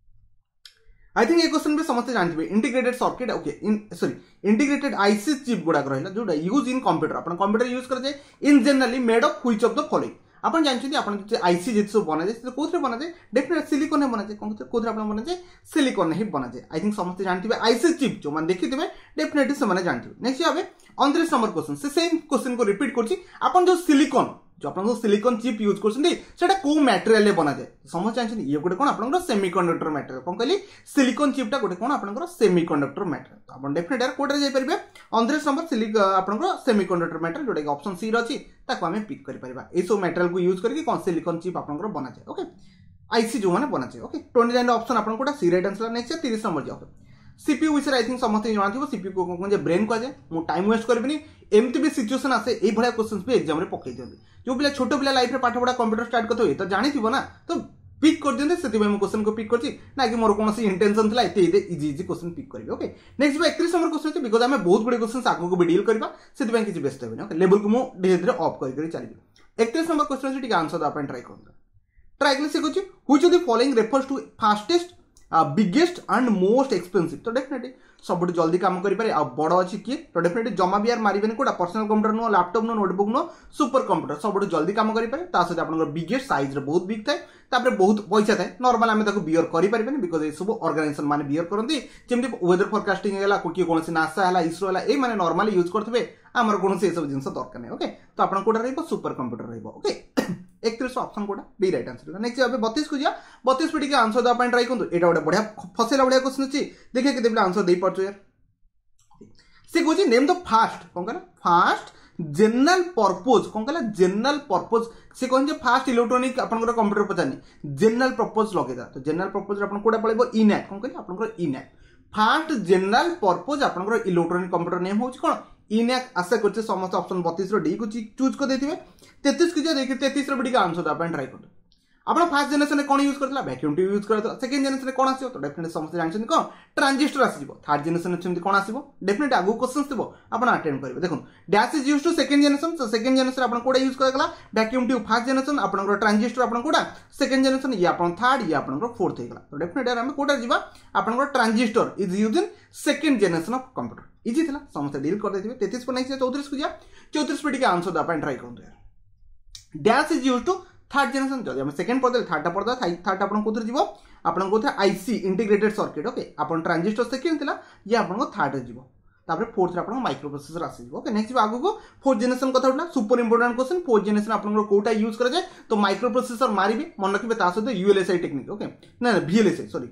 आई थिंक ये क्वेश्चन पे समस्त जानथिबे integrated circuit okay integrated IC chip गुडा रहला जोडा यूज इन कंप्यूटर अपन कंप्यूटर यूज करजे in generally made of which of the following अपन जानछथि अपन जे आईसी जे सब बना जे कोथरे बना जे डेफिनेट सिलिकॉन ने बना जे कोथरे अपन बना जे सिलिकॉन ने ही बना जे आई थिंक समस्त जानथिबे आईसी चिप जो मन देखिथिबे डेफिनेटली से माने जानथिबे नेक्स्ट आबे 29 नंबर क्वेश्चन से सेम क्वेश्चन को रिपीट करछि अपन जो सिलिकॉन जो अपन जो सिलिकॉन चिप यूज करछथि सेटा को मटेरियल ले बना जाय समझ जानछथि ये गोटे कोन अपन सेमीकंडक्टर मटेरियल कोन कहली सिलिकॉन चिपटा गोटे कोन अपन सेमीकंडक्टर मटेरियल तो अपन डेफिनेटली कोड रे जाय परबे 29 नंबर अपन सेमीकंडक्टर मटेरियल जोटे ऑप्शन सी रो अछि ताको हमें पिक करि परबा ए सो मटेरियल को यूज करके कोन सिलिकॉन चिप अपन बना जाय ओके आईसी जो माने बना जाय ओके 29 ऑप्शन अपन कोटा C right answer next 30 number जाओ सीपीयू विषय आई थिंक समस्त जानिथिबो सीपीयू को कोन जे ब्रेन को जे मु टाइम वेस्ट करबिनी एमती भी सिचुएशन आसे ए भलिया क्वेश्चंस भी एग्जाम रे पकई दियंती जो पिला छोटो पिला लाइफ रे पाठ पढा कंप्यूटर स्टार्ट करतो ए तो जानिथिबो ना तो पिक कर दियंते सेति मैं क्वेश्चन को पिक करछि ना कि मोर कोनोसी इंटेंशन थिला एते इजी इजी क्वेश्चन पिक करबी ओके नेक्स्ट 31 नंबर क्वेश्चन अछि बिकॉज़ हमें बहुत गुडी क्वेश्चन आगु को भी डील करबा सेति में किछि व्यस्त हेबे ओके लेवल को मु धीरे धीरे ऑफ करि चलिबी 31 नंबर क्वेश्चन अछि टिक आंसर द अपन ट्राई करबा ट्राई करले से कहछि which of the following refers to fastest biggest and most expensive तो डेफिनेटली सब जल्दी काम करि पारे आ बड़ अछि कि तो डेफिनेटली जमा भी यार मारिबेनी कोडा पर्सनल कंप्यूटर नो लैपटॉप नो नोटबुक नो सुपर कंप्यूटर सब जल्दी काम करि पारे ता सहित आपन बिगेस्ट साइज रे बहुत बिग थाए तापर बहुत पैसा थाए नॉर्मल हमें ताको बियर करि पारिबेनी बिकॉज़ ए सब ऑर्गेनाइजेशन माने बियर करंती जेमति वेदर फोरकास्टिंग हैला कोकी कोनसी नासा हैला इसरो हैला ए माने नॉर्मली यूज करथबे हमर कोनसी ए सब जिंस दरकार नै ओके तो आपन कोडा रहइबो सुपर कंप्यूटर रहइबो ओके 31 ऑप्शन कोडा बी राइट आंसर नेक्स्ट अब 32 को जा 32 पे के आंसर द अपन ट्राई करंतु एटा बडा बढ़िया फसेला बढ़िया क्वेश्चन अछि देखिए केते आंसर देई परछो यार से कहछि नेम द फास्ट कोन कहला फास्ट जनरल पर्पस कोन कहला जनरल पर्पस से कहन जे फास्ट इलेक्ट्रॉनिक आपन कंप्यूटर पचानी जनरल पर्पस लगेदा तो जनरल पर्पस आपन कोडा पळेबो इनैक कोन कहली आपन इनैक फास्ट जनरल पर्पस आपन इलेक्ट्रॉनिक कंप्यूटर नेम होछि कोन इनैक आशा करछे समस्त ऑप्शन 32 रो डी को चूज कर देथिबे 33 को जे देखि 33 रो बडी का आंसर अपन ट्राई करतो आपण फर्स्ट जनरेशन ने कोन यूज करतला वैक्यूम ट्यूब यूज करतला सेकंड जनरेशन ने कोन आसीबो तो डेफिनेटली समस्त जानछन कोन ट्रांजिस्टर आसीबो थर्ड जनरेशन ने सेमति कोन आसीबो डेफिनेटली आगु क्वेश्चंस दिबो आपण अटेंड करबे देखो dash is used to second generation तो सेकंड जनरेशन आपण कोडा यूज करगला वैक्यूम ट्यूब फर्स्ट जनरेशन आपण ट्रांजिस्टर आपण कोडा सेकंड जनरेशन या आपण थर्ड या आपण फोर्थ हेगला तो डेफिनेटली हम कोडा जिबा आपण transistor is used in second generation of computer इजी थिला समस्त डील कर देथिबे 33 पर नहीं 34 को जा 34 पे के आंसर द अपन ट्राई करंतो यार dash is used to third generation जदि हम सेकंड पढ़दे थर्ड पढ़दा थर्ड आपन कोथर जीवो आपन कोथे आईसी इंटीग्रेटेड सर्किट ओके आपन ट्रांजिस्टर सेकंड थिला ये आपन को थर्ड जीवो तापर फोर्थ रे आपन माइक्रो प्रोसेसर आसी जीवो ओके नेक्स्ट आगु को फोर्थ जनरेशन कथा उठला super important question fourth generation आपन को कोटा यूज करा जाय तो माइक्रो प्रोसेसर मारिबे मन रखिबे ता सहित यूएलएसआई टेक्निक ओके ना वीएलएसआई सॉरी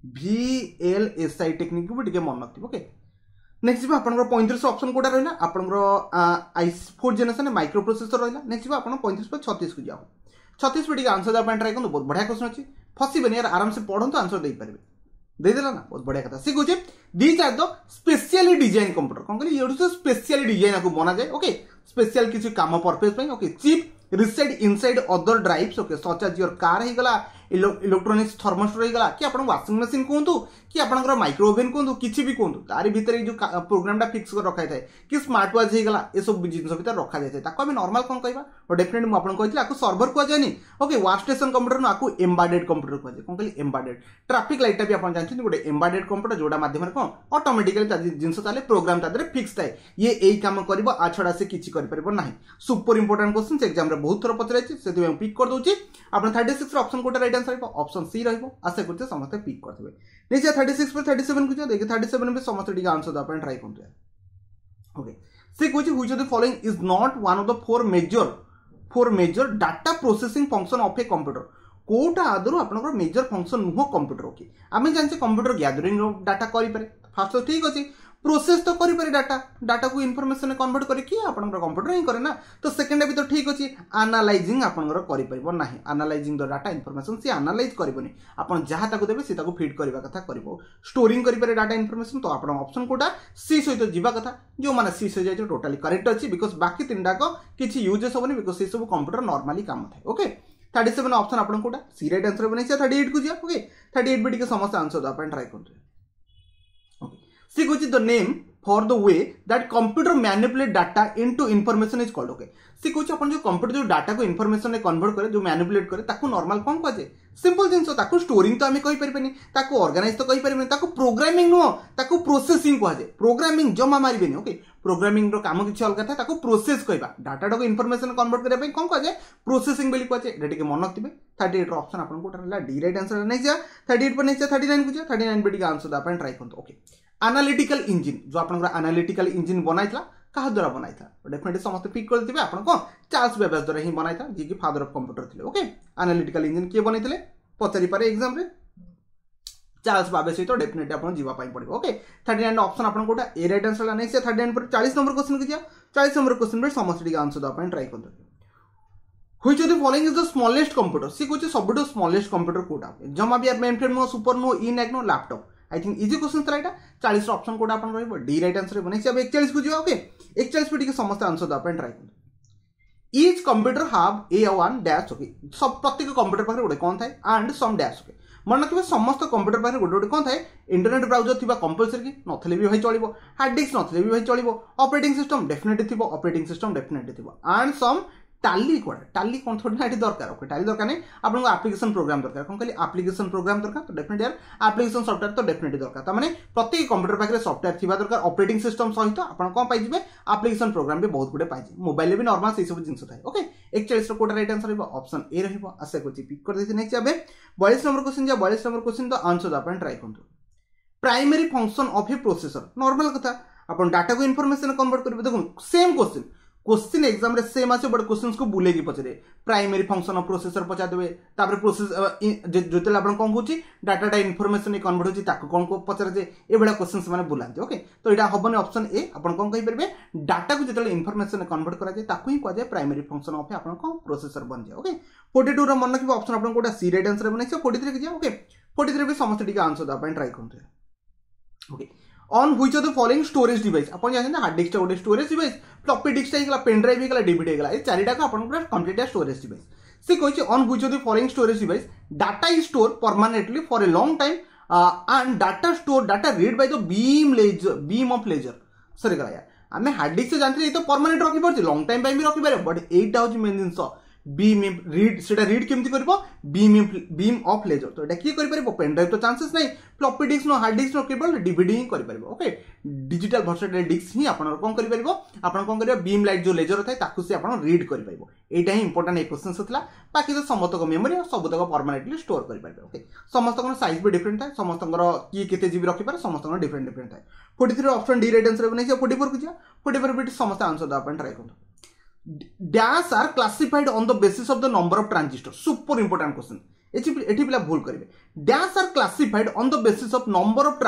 वीएलएसआई टेक्निक को भी टिके मन रखिबो ओके नेक्स्ट भी आपन 35 ऑप्शन कोटा रहला आपन आई फोर्थ जनरेशन माइक्रो प्रोसेसर रहला नेक्स्ट भी आपन 35 पर 36 को जाओ 36 पे आंसर अपन ट्राई करते बहुत बढ़िया क्वेश्चन अच्छी फसबे यार आराम से पढ़ो आंसर दे पारे दे देला ना बहुत बढ़िया कथा सी कहूचे these are the specially designed computer कौन कहली ये स्पेशली डिजाइन आपको बना जाए ओके स्पेशल किसी काम पर्पस पे okay chip reside inside other drives okay such as your car हे गला इलेक्ट्रोनिक्स थर्मोस्टर हे गला कि आपन वाशिंग मशीन कहतु कि आपन माइक्रो ओवन कहतु किछि भी कहतु तारि भीतर जो प्रोग्रामटा फिक्स कर रखा थाए कि स्मार्ट वॉच हे गला ए सब जिंस भीतर रखा जाय ताको हम नॉर्मल कोन कहबा और डेफिनेटली म आपन कहथिला आकु सर्वर को जायनी ओके वर्क स्टेशन कंप्यूटर न आकु एम्बेडेड कंप्यूटर को जाय कोन कहली एम्बेडेड ट्रैफिक लाइट भी आपन जानछन गोटे एम्बेडेड कंप्यूटर जोडा माध्यम रे कोन ऑटोमेटिकली जिंस ताले प्रोग्राम तादरे फिक्स थाए ये एई काम करबो आ छडा से किछि कर परबो नाही सुपर इंपोर्टेंट क्वेश्चन एग्जाम रे बहुत थोर पचराइछि सेति हम पिक कर दोछि आपन 36 ऑप्शन कोटा राइट आंसर रहबो ऑप्शन सी रहबो आशा करते समस्त पिक करथबे नीचे 36 पर 37 को देखि 37 में समस्त डी आंसर द अपन ट्राई करते ओके से कुछ which of the following is not one of the four major data processing function of a computer कोटा आदर आपन मेजर फंक्शन नुह कंप्यूटर ओके आमे जानसे कंप्यूटर गैदरिंग डाटा करि पारे फर्स्ट तो ठीक अछि प्रोसेस तो करि पारे डाटा को इनफॉरमेशन में कन्वर्ट करि कि आपन कंप्यूटर ही करे ना तो सेकंड भी तो ठीक अछि एनालाइजिंग आपन करि परिबो नाही एनालाइजिंग द डाटा इनफॉरमेशन से एनालाइज करिबोनी आपन जहा ताको देबे से ताको फीड करबा कथा करिवो स्टोरिंग करि पारे डाटा इनफॉरमेशन तो आपन ऑप्शन कोटा सी सहित जीवा कथा जो माने सी से जाय टोटली करेक्ट अछि बिकॉज़ बाकी तीनटा को किछि यूजेस होबनी बिकॉज़ से सब कंप्यूटर नॉर्मली काम थाए ओके 37 ऑप्शन आपन कोटा सी राइट आंसर बनै छै 38 को जिया ओके 38 बिट के समस्त आंसर अपन ट्राई करते ओके सी गोची the name for the way that computer manipulate data into information is called okay सी कुछ अपन जो कंप्यूटर जो डाटा को इंफॉर्मेशन में कन्वर्ट करे जो मैनिपुलेट करे ताको नॉर्मल कोन कहे सिंपल जिंस ताको स्टोरिंग तो हमें कहि परबेनी ताको ऑर्गेनाइज तो कहि परबेनी ताको प्रोग्रामिंग नो ताको प्रोसेसिंग कहे प्रोग्रामिंग जमा मारिबेनी ओके प्रोग्रामिंग रो काम किछ अलग था ताको प्रोसेस कहबा डाटा को इंफॉर्मेशन कन्वर्ट करे कोन कहे प्रोसेसिंग बेली कहे डेटा के मन रखिबे 38 रो ऑप्शन आपन को रहला डी राइट आंसर नै जा 38 पर नै जा 39 को जा 39 बेटी का आंसर अपन ट्राई करतो ओके एनालिटिकल इंजिन जो आपन एनालिटिकल इंजिन बनाइतला कहा द्वारा बनाइतला डेफिनेटली समस्त पिक कर दिबे आपन को चार्ल्स बेबेज द्वारा ही बनाइता जे कि फादर ऑफ कंप्यूटर थिले ओके एनालिटिकल इंजिन के बनाइतले पचारि पारे एग्जाम रे चार्ल्स बेबेज सहित डेफिनेटली आपन जीवा पाई पड़िबो ओके 39 ऑप्शन आपन कोटा ए राइट आंसर ला नै से 39 पर 40 नंबर क्वेश्चन के जा 40 नंबर क्वेश्चन रे समस्त डी आंसर द अपन ट्राई करतो which of the following is the smallest computer सी कुछ सबटो स्मॉलेस्ट कंप्यूटर कोटा जमा भी mainframe no super no ENIAC no laptop I think easy question था एटा 40 ऑप्शन कोटा अपन रहबो डी राइट आंसर बनै छै अब 41 को जियो ओके 41 पे के समस्त आंसर द अपन ट्राई कर Each computer have A1 dash okay सब प्रत्येक कंप्यूटर पाखे गोटे कौन थाए एंड सम डैश ओके मन रखिए समस्त कंप्यूटर पाखे गोटे गोटे कौन थाए इंटरनेट ब्राउजर थिबा कंपलसरी की नथले भी भाई चलिबो हार्ड डिस्क नथले भी भाई चलिबो ऑपरेटिंग सिस्टम डेफिनेटली थिबो ऑपरेटिंग सिस्टम डेफिनेटली थिबो एंड सम टाली कोड टाली कौन थोड़ी ना दरकार ओके टाली दरकार नहीं आपको एप्लिकेशन प्रोग्राम दरकार कौन कहली एप्लिकेशन प्रोग्राम दरकार तो डेफिनेटली एप्लिकेशन सॉफ्टवेयर तो डेफिनेटली दरकार त माने प्रत्येक कंप्यूटर पाखे सॉफ्टवेयर थिबा दरकार ऑपरेटिंग सिस्टम सहित आपण कोन पाइ जिवे एप्लिकेशन प्रोग्राम भी बहुत गुडे पाइ जे मोबाइल ले भी नॉर्मल से सब जिंस थाए ओके 41 रो कोड राइट आंसर रहबो ऑप्शन ए रहबो आशा करछि पिक कर देछि नेक्स्ट आबे 42 नंबर क्वेश्चन जा 42 नंबर क्वेश्चन तो आंसर अपन ट्राई करंतु primary function of a processor normal कथा अपन डाटा को इंफॉर्मेशन कन्वर्ट करबे देखो सेम क्वेश्चन एग्जाम रे सेम आसे बट क्वेश्चंस को बुलेगी पचरे प्राइमरी फंक्शन ऑफ प्रोसेसर पचा देबे तापर प्रोसेस जतले आपण कोन कहूची डाटा इनफॉरमेशन कन्वर्ट होची ताको कोन को पचरे जे ए बडा क्वेश्चंस माने बुलांती ओके तो एटा हबने ऑप्शन ए आपण कोन कहि परबे डाटा को जतले इनफॉरमेशन कन्वर्ट करा जे ताको ही कह जाय प्राइमरी फंक्शन ऑफ आपण को प्रोसेसर बन जाय ओके 42 रो मन रखिबो ऑप्शन आपण कोटा सी राइट आंसर बने 43 के जाय ओके 43 भी समस्त टिके आंसर दा आपण ट्राई करंते okay on which of the following storage device अपन जाने हार्ड डिस्क गोटे स्टोरेज डिवाइस फ्लॉपी डिस्क होगा पेन ड्राइव होगा डीवीडी होगा ये चारिटा को अपन कंप्लीट स्टोरेज डिवाइस से कही on which of the following storage device data is store permanently for a long time and data read by the beam of laser सरी गला यार आमे हार्ड डिस्क जानते तो परमानेंट रखि परछि लॉन्ग टाइम भी रखि पारे बट एटा होची मेन जिंस बीम रीड सेटा रीड केमती करबो बीम ऑफ लेजर तो एटा की करि परबो पेन ड्राइव तो चांसेस नहीं floppy disk no hard disk no केवल डीवीडी ही करि परबो ओके डिजिटल वर्सेटाइल डिस्क ही आपण कोन करि परबो आपण कोन करियो बीम लाइट जो लेजर थाय ताकु से आपण रीड करि परबो एटा ही इंपोर्टेंट ए क्वेश्चन सतला बाकी तो समस्त को मेमोरी और सब तक परमानेंटली स्टोर करि परबो ओके समस्त को साइज भी डिफरेंट थाय समस्त को की केते जीबी रखि पारे समस्त को डिफरेंट थाय 43 ऑप्शन डी राइट आंसर बनै छै 44 को जा 44 बिट समस्त आंसर दा आपण ट्राई करतो dash are classified on the basis of the number of transistor super important question एठी पिला भूल करिवे dash are classified on the basis of number of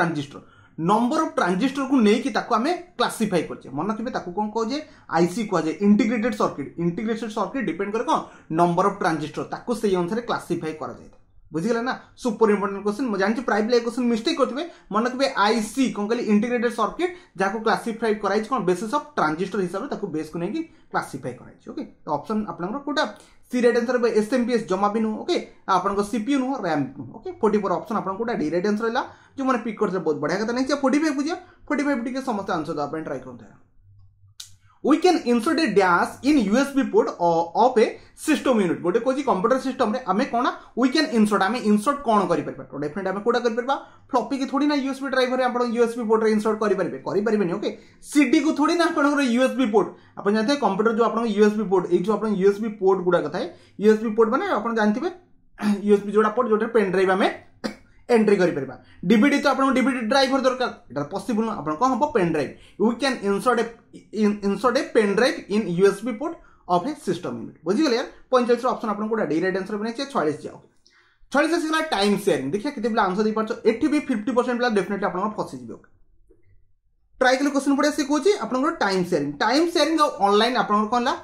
transistor को नेकी ताको हमें क्लासिफाई करछे मन रखिबे ताको कोन कह जे आईसी कह जे इंटीग्रेटेड सर्किट डिपेंड करे कोन नंबर ऑफ ट्रांजिस्टर ताको सेही अनुसार क्लासिफाई करा जाय बुझिगला ना सुपर इंपोर्टेंट क्वेश्चन म जानछि प्राय प्ले क्वेश्चन मिस्टेक करथिबे मन रखिबे आईसी कोन कहली इंटीग्रेटेड सर्किट जाको क्लासिफाई कराइ छै कोन बेसिस ऑफ ट्रांजिस्टर हिसाब रे ताको बेस को नेकी क्लासिफाई कराइ छै ओके तो ऑप्शन आपनकर कोटा सी राइट आंसर एसएमपीएस जमा भी नु ओके आपन को सीपीयू नु रैम नु ओके 44 ऑप्शन आपन कोटा डी राइट आंसर हला जो माने पिक करथे बहुत बढ़िया कथा नै छै 45 बुझिया 45 टिके समस्त आंसर द आपन ट्राई करथे we can insert a dash in USB port of a system unit गोटे कोची कंप्यूटर सिस्टम रे हमें कोना we can insert हमें insert कोन करि परबा तो डेफिनेटली हमें कोडा करि परबा फ्लॉपी की थोड़ी ना USB ड्राइव रे आपण USB पोर्ट रे इंसर्ट करि परबे ओके CD को थोड़ी ना आपण USB पोर्ट आपण जानते कंप्यूटर जो आपण USB पोर्ट ए जो आपण USB पोर्ट गुडा कथा है USB पोर्ट माने आपण जानथिबे USB जोडा पोर्ट जोटे पेन ड्राइव हमें एंट्री करि परबा डीवीडी तो आपण डीवीडी ड्राइवर दरकार एटा पॉसिबल आपण को हबो pen drive we can insert a pen drive in USB port of a system unit बुझि गेले यार 45 ऑप्शन आपण कोडा डी राइट आंसर बनै छै 46 जाओ 46 सिगला टाइम शेयरिंग देखिए केते बिला आंसर दै परछो एठी भी 50% बिला डेफिनेटली आपण फसी जिवो ट्राई के क्वेश्चन पड़े से कहूँ आप टाइम शेयरिंग ऑनलाइन आप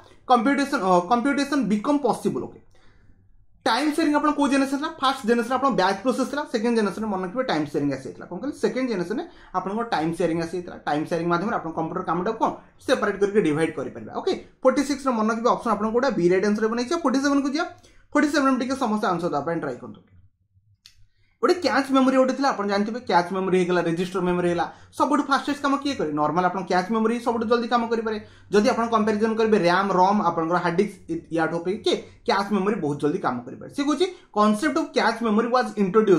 computation become possible okay time sharing आप को जेनेरेशन फर्स्ट जेनेरेशन आप बैच प्रोसेस था सेकंड जेनेरेशन मन रखिए टाइम शेयरिंग आसी कौन कहते सेकंड जेनेरेशन में आपको टाइम शेयरिंग आसी टाइम शेयरिंग माध्यम आप कंप्यूटर काम कौन सेपरेट करके डिवाइड करें ओके 46 मन रखिए ऑप्शन आपको गोटे बी राइट आंसर बन 47 को जा 47 टिके समस्त आंसर देवाई ट्राई करते गोटे कैच मेमोरी गोटे थी आप जानते हैं कैच मेमोरी होगा रजिस्टर मेमोरी है सब फास्टेस्ट काम किए करे नॉर्मल आप कैच मेमोरी सब जल्दी काम करेंगे जदि आप कंपेरिजन करेंगे रैम रॉम आप हार्ड डिस्क या कैच मेमोरी बहुत जल्दी काम करेंगे सी कहूँ concept of cache memory was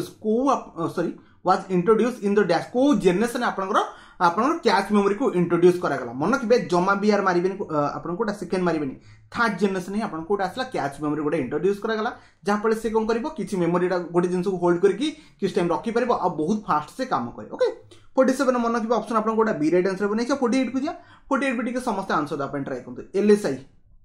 introduce in the dash को जेनेरेशन आपन कैच मेमोरी को इंट्रोड्यूस करागला मन रखिए जमा भी यार मारे आपन कोटा सेकेंड मारे थर्ड जेनेरेशन ही आपन कोटा आसला कैच मेमोरी गोटे इंट्रोड्यूस करागला जहाँ फल से कौन कर किसी मेमोरी गोटे जिन को होल्ड करके किस टाइम रखिपर आ बहुत फास्ट से काम करे ओके 47 मन रखिए ऑप्शन आपन कोटा बी राइट आंसर बनै 48 को जा 48 भी समस्त आंसर आप ट्राई करते एलएसआई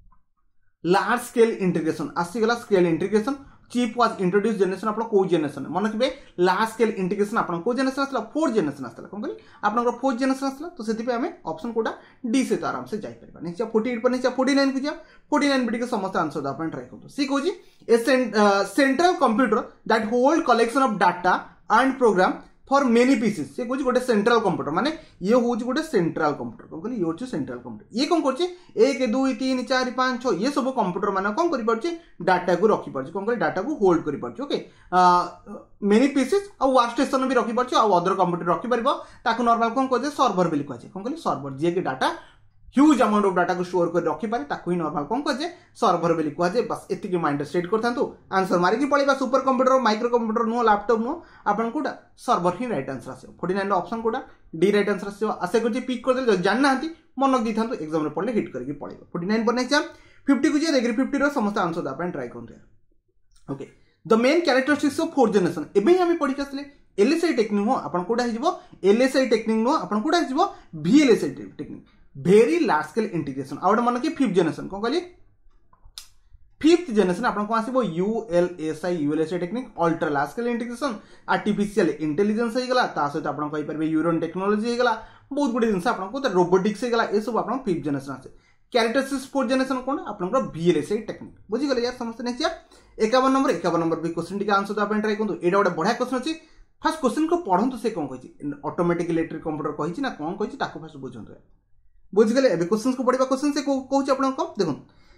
लार्ज स्केल इंटीग्रेशन आसीगला scale integration chip was introduce generation आप को जेनेरेशन मन रखिए लार्ज स्केल इंटीग्रेशन आप को जेनेरेशन आसला फोर्थ जेनेरेशन आसला कौन कहली आप फोर्थ जेनेरेशन आसला तो से आम ऑप्शन कोटा डी से तो आराम से जापर नेक्स्ट 48 पर नेक्स्ट 49 को जा 49 भी समस्त आंसर आप ट्राई करते सी कहूँ a central computer that hold collection of data and program for many pieces से कौन गोटे सेंट्रल कंप्यूटर माने ये हूँ गोटे सेंट्रल कंप्यूटर कौन कहली ये हूँ सेंट्रल कंप्यूटर ये कौन कर 1 2 3 4 5 6 ये सब कंप्यूटर मान कौन कर डाटा को रखिपार कौन कर डाटा को होल्ड कर ओके मेनी पीसेस आ वर्क स्टेशन भी रखिपार अदर कंप्यूटर रखिपार नॉर्मल कौन कहे सर्वर बोली कहुए कौन कहली सर्वर जी कि data huge amount of data को स्टोर कर रखिपारे ताकू ही नॉर्मल कौन कहे सर्वर बोली कहुए बस एति माइंड सेट करथांतु आंसर मारिकी पळेबा super computer micro computer no laptop no आपन कोटा सर्वर ही राइट आंसर आसे 49 ऑप्शन कोटा डी राइट आंसर आसे आशा करछि पिक कर दे जान नाहंती मन दिथांतु एग्जाम रे पढले हिट करके पळेबा 49 पर नेक्स्ट 50 को जे देग्री 50 रो समस्त आंसर दा अपन ट्राई करते okay the main characteristics of fourth generation एबे हम पढि आसले एलएसआई टेक्निक हो आपन कोटा हिजबो एलएसआई टेक्निक नो आपन कोटा हिजबो VLSI technique very large scale integration आउट मन के फिफ्थ जनरेशन कौन कहली फिफ्थ जनरेशन आपन को आसीबो ULSI technique ultra large scale integration artificial intelligence हे गला ता सहित आपन कहि परबे यूरोन टेक्नोलॉजी हे गला बहुत गुडी जिंस आपन को रोबोटिक्स हे गला ए सब आपन फिफ्थ जनरेशन आसे कैरेक्टरिस्टिक्स फोर्थ जनरेशन कोन आपन को वीएलएसआई टेक्निक बुझी गले यार समस्त नेक्स्ट 51 नंबर भी क्वेश्चन टिका आंसर आपन ट्राई करंतु एडा बडा बढ़िया क्वेश्चन अछि फर्स्ट क्वेश्चन को पढंतु से कोन कहि ऑटोमेटिक इलेक्ट्रिक कंप्यूटर कहि ना कोन कहि ताको फर्स्ट बुझंतु बुझीगले एबे क्वेश्चन को पढ़िबा क्वेश्चन से कहूँ आपन को देखो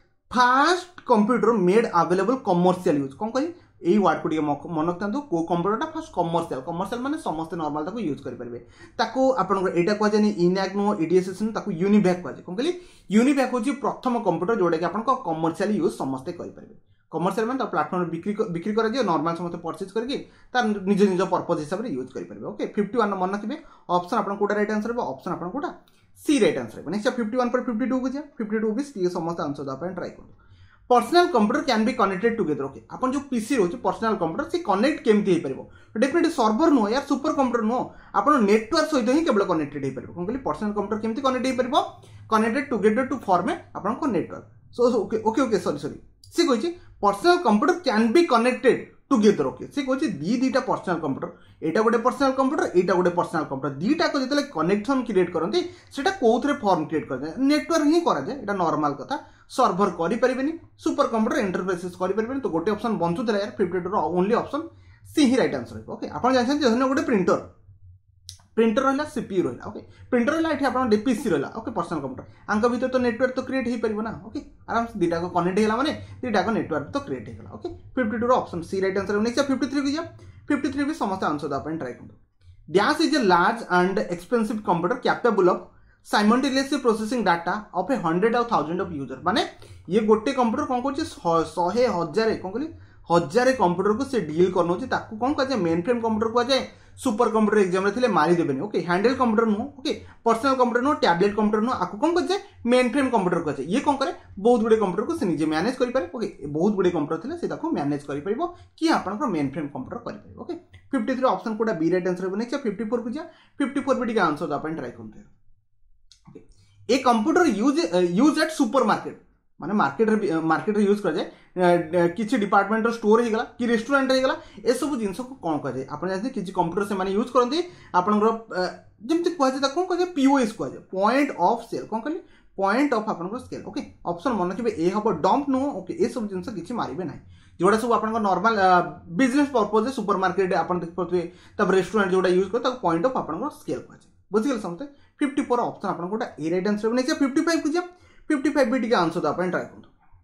fast computer made available commercial use कौन कही यही वर्ड को मन रखता को कंप्यूटर फास्ट कमर्शियल कमर्शियल माने समस्त नॉर्मल ताको यूज करि परबे ताको आपन एटा कहै जानि इनैक नो ईडीएसएस नो ताको यूनिवैक कहै कौन कहली यूनिवैक होची प्रथम कंप्यूटर जोडा कि आपन को कमर्शियल यूज समस्त करि परबे कमर्शियल माने प्लेटफॉर्म बिक्री करा जे नॉर्मल समस्त परचेज करके तार निज निज पर्पस हिसाब रे यूज करि परबे ओके 51 मन रखिबे ऑप्शन आपन कोटा राइट आंसर बे ऑप्शन आपन कोटा सी राइट आंसर है नेक्स्ट 51 पर 52 को जा 52 भी ये समस्त आंसर दा अपन ट्राई करो personal computer can be connected together okay अपन जो पीसी रोचे पर्सनल कंप्यूटर से कनेक्ट केमती हे परबो डेफिनेटली सर्वर नो यार सुपर कंप्यूटर नो अपन नेटवर्क सहित ही केवल कनेक्टेड हे परबो कोन कहली पर्सनल कंप्यूटर केमती कनेक्ट हे परबो कनेक्टेड टुगेदर टू फॉर्म अपन को network so okay okay okay sorry C कहछि personal computer can be connected together okay से कहछि दीटा पर्सनल कंप्यूटर एटा गोटे पर्सनल कंप्यूटर एटा गोटे पर्सनल कंप्यूटर दीटा को जतले कनेक्शन क्रिएट करंती सेटा कोथरे फॉर्म क्रिएट कर जाय नेटवर्क ही करा जाय एटा नॉर्मल कथा सर्वर करि परिबेनी सुपर कंप्यूटर इंटरफेसेस करि परिबेनी तो गोटे ऑप्शन बंचुतला यार 52 रो ओनली ऑप्शन सी ही राइट आंसर ओके आपण जानछन जे गोटे प्रिंटर रहला सीपीयू रहला ओके प्रिंटर रहला एठी आपण डीपीसी रहला ओके पर्सनल कंप्यूटर आंका भीतर तो नेटवर्क तो क्रिएट ही परिबो ना ओके आराम से दीटा को कनेक्ट हेला माने दीटा को नेटवर्क तो क्रिएट हेला ओके 52 रो option C right answer next 53 को जा 53 भी समस्त आंसर दा अपन ट्राई करदो dash is a large and expensive computer capable of simultaneously processing data of 100 और 1000 ऑफ यूजर माने ये गोटे कंप्यूटर कोन कोची 100 1000 कोन कहली 1000 कंप्यूटर को से डील करनो छी ताकू कोन कह जाय मेन फ्रेम कंप्यूटर को जाय सुपर कंप्यूटर एग्जाम रे थिले मारी देबेनी okay handheld computer no okay personal computer no tablet computer no आकु कोन कह जाय मेन फ्रेम कंप्यूटर को जाय ये कोन करे बहुत गुडे कंप्यूटर को से निजे मैनेज करि पारे ओके बहुत गुडे कंप्यूटर थिले से ताकू मैनेज करि परिबो कि आपन को मेन फ्रेम कंप्यूटर करि परिबो ओके 53 ऑप्शन कोडा बी राइट आंसर बने 54 को जा 54 बिटी का आंसर अपन ट्राई करते okay a computer use at supermarket माने मार्केट रे यूज कर जाए किछि डिपार्टमेंट स्टोर हे गला कि रेस्टोरेंट हे गला ए सब जिंस को कोन कह जाए आपण जानते किछि कंप्यूटर से माने यूज करंती आपण जेमति कह जाए कोन कह जाए पीओएस कह जाए पॉइंट ऑफ सेल कोन कहली पॉइंट ऑफ आपण स्केल ओके ऑप्शन मन रखिबे ए हबो डंप नो ओके ए सब जिंस किछि मारिबे नाही जोड़ा सब आपण नॉर्मल बिजनेस पर्पस सुपरमार्केट आपण देख पड़थि तब रेस्टोरेंट जोड़ा यूज कर तब पॉइंट ऑफ आपण स्केल कह जाए बुझि गेल समते 54 ऑप्शन आपण कोटा ए राइट आंसर बने 55 को जा 55 भी टिके आंसर दा अपन ट्राई करतो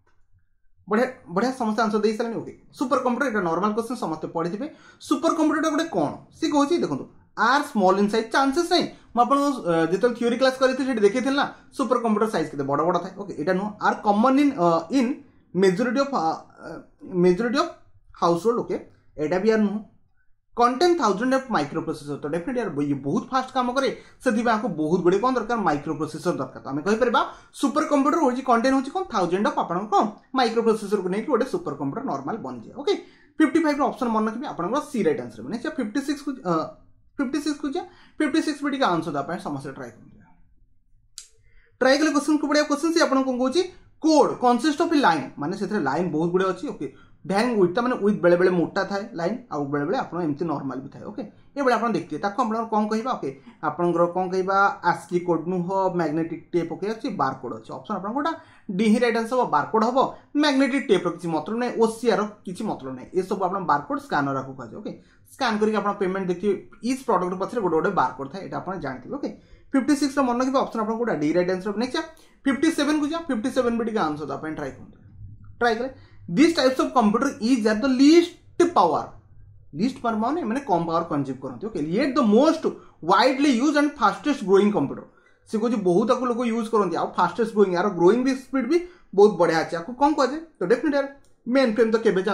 बढ़िया बढ़िया समस्त आंसर दे सारे ओके सुपर कंप्यूटर एटा नॉर्मल क्वेश्चन समस्त पढिथिबे सुपर कंप्यूटर गोटे कोन सी कहूची देखंतु आर स्मॉल इन साइज चांसेस नहीं म आपण जेतल थ्योरी क्लास करिथे सेठी देखैथिल ना सुपर कंप्यूटर साइज केते बड़ बड़ थाए ओके एटा no are common in majority of household okay एटा भी are no contain 1000 of microprocessor तो डेफिनेटली यार ये बहुत फास्ट काम करे से आपको बहुत गुड़े कौन दरकार माइक्रो प्रोसेसर दरकार तो आम कहीपर सुपर कंप्यूटर हो कंटेन हो कौन 1000 ऑफ आप माइक्रो प्रोसेसर को लेकिन गोटे सुपर कंप्यूटर नॉर्मल बन जाए ओके 55 ऑप्शन मन रखिए आप सी राइट आंसर बने 56 को जा 56 भी आंसर देवाई समस्त ट्राई कले क्वेश्चन को बढ़िया क्वेश्चन से आपको कौन कहूँ कोड कनसिस्ट ऑफ लाइन माने से लाइन बहुत गुड़े अच्छी ओके भैंग विथ माने विथ बेले बेले मोटा थाए लाइन आउ बेले बेले आपन एमती नॉर्मल भी थाए ओके ये आप देखिए कौन कह ओके आपंकर कौन कह आस्की कोड नुह मैग्नेटिक टेप ओके अच्छी बारकोड अच्छे ऑप्शन आप गोटा डी ही राइट आंसर बारकोड हम मैग्नेटिक टेप किसी मतलब ना ओसीआर किसी मतलब ना ये सब आप बारकोड स्कानर आपको कहुए ओके स्कान करके पेमेंट देखिए इच प्रडक्ट पछे गोटे गोटे बारकोड था ये आप जानते ओके 56 मन रखिए ऑप्शन आप गोटा डी राइट आंसर नेक्स्ट 57 को जा 57 भी आंसर आप ट्राई कर ट्राई करें this types of computer is at the least power least power माने कम पावर कंज्यूम करते okay yet the most widely use and fastest growing computer से कह बहुत लोग यूज करते आउ फास्टेस्ट ग्रोइंग यार ग्रोइंग भी स्पीड भी बहुत बढ़िया अच्छे आपको कौन कह तो डेफिनेट मेन फ्रेम तो केबे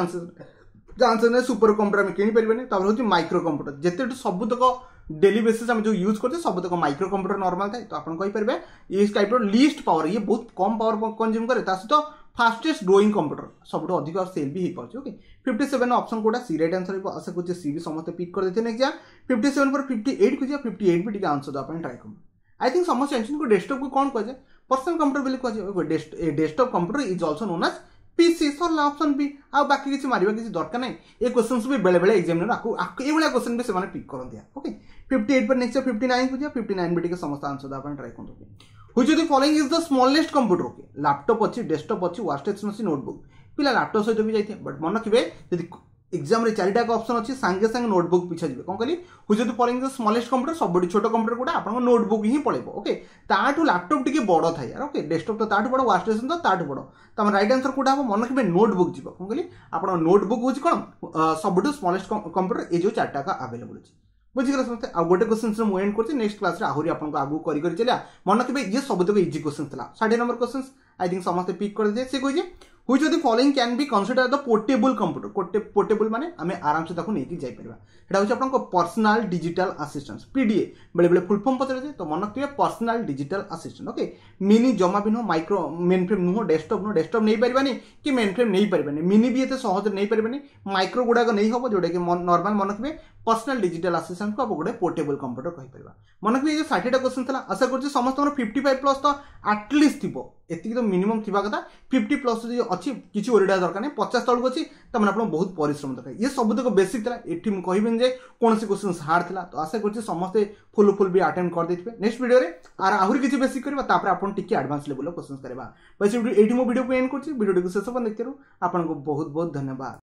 चांसेस ना सुपर कंप्यूटर में किनी परिबे तापर होची माइक्रो कंप्यूटर जेते सबुतक डेली बेसिस हम जो यूज करते सबुतक माइक्रो कंप्यूटर नॉर्मल थाए तो आपन कहि परिबे ये टाइप लीस्ट पावर ये बहुत कम पावर कंज्यूम करे ता सहित फास्टेस्ट ग्रोइंग कंप्यूटर सब अधिक सेल भी हो पारे ओके 57 ऑप्शन कोटा सी राइट आंसर आशा कुछ सी भी समस्त पिक कर देते नेक्स्ट 57 पर 58 को जा 58 भी आंसर आप ट्राई कर आई थिंक समस्त जानते को डेस्कटॉप को कौन कह पर्सनल कंप्यूटर बोली कह desktop computer is also known as PC सरला ऑप्शन भी आ बाकी किसी मारिबा किसी दरकार नहीं ये क्वेश्चंस भी बेले बेले एग्जामिनर आपको ये वाला क्वेश्चन भी से पिक करते ओके 58 पर नेक्स्ट 59 को जा 59 भी समस्त आंसर आप ट्राई कर Which of the following is the smallest computer? Okay, laptop अच्छी डेस्कटॉप अच्छी वर्कस्टेशन अच्छी नोटबुक पिला लैपटॉप सहित भी जाइए बट मन रखिए यदि एग्जाम रे चारिटा ऑप्शन अच्छी सांगे सांगे नोटबुक पिछा जी कौन कहली हुई जो फॉलोइंग द स्मॉलेस्ट कंप्यूटर सब छोट कंप्यूटर गुड़ा आप नोटबुक ही पड़ेगा ओके ताठू लैपटॉप टी बड़ था यार ओके डेस्कटॉप तो ताठू बड़ वर्कस्टेशन तो ताठू बड़ तो राइट आंसर कोटा हम मन रखिए नोटबुक जी कौन कहली आप नोटबुक हूँ कौन सब स्मॉलेस्ट कंप्यूटर ये जो चार्टा का अवेलेबल अच्छी बुझीगला समझते आ गोटे क्वेश्चन मुझे एंड कर नेक्स्ट क्लास आहरी आपको आगू कर चलिया मन रखिए ये सब तक इजी क्वेश्चन था 60 नंबर क्वेश्चन आई थिंक समस्त पिक कर दे से कही which of the following can be considered the portable computer portable माने हमें आराम से ताको नेकी जाई परबा एटा होछ आपन को पर्सनल डिजिटल असिस्टेंट पीडीए बेले बेले फुल फॉर्म पचरे जे तो मन रखिए personal digital assistant okay mini जमा भी no micro mainframe no desktop नहीं परबानी कि मेन फ्रेम नहीं परबानी मिनी भी एते सहज नहीं परबानी माइक्रो गुडा को नहीं हबो जोडे कि नॉर्मल मन रखिए पर्सनल डिजिटल असिस्टेंट को आप गोटे पोर्टेबल कंप्यूटर कहि परबा मन रखिए ये 60 टा क्वेश्चन थला आशा करछि समस्त 55 प्लस तो एटलीस्ट थिबो एतिक तो मिनिमम थिबा कथा 50 प्लस जो अच्छी किसी ओरिडा दरकार नहीं 50 तलक अच्छी तो मैंने आप बहुत परिश्रम दरकार ये सब तक बेसिक था ये कहबेन जे कौन सी क्वेश्चन हार्ड था तो आशा करछि समस्ते फुल भी अटेम्प्ट कर देथिबे नेक्स्ट वीडियो रे आर आहुरी किछि बेसिक करबा तापर आपन टिके एडवांस लेवल क्वेश्चन करबा बस एठी मो वीडियो को एंड करछि वीडियो को शेष पर देखिरु आपन को बहुत बहुत धन्यवाद।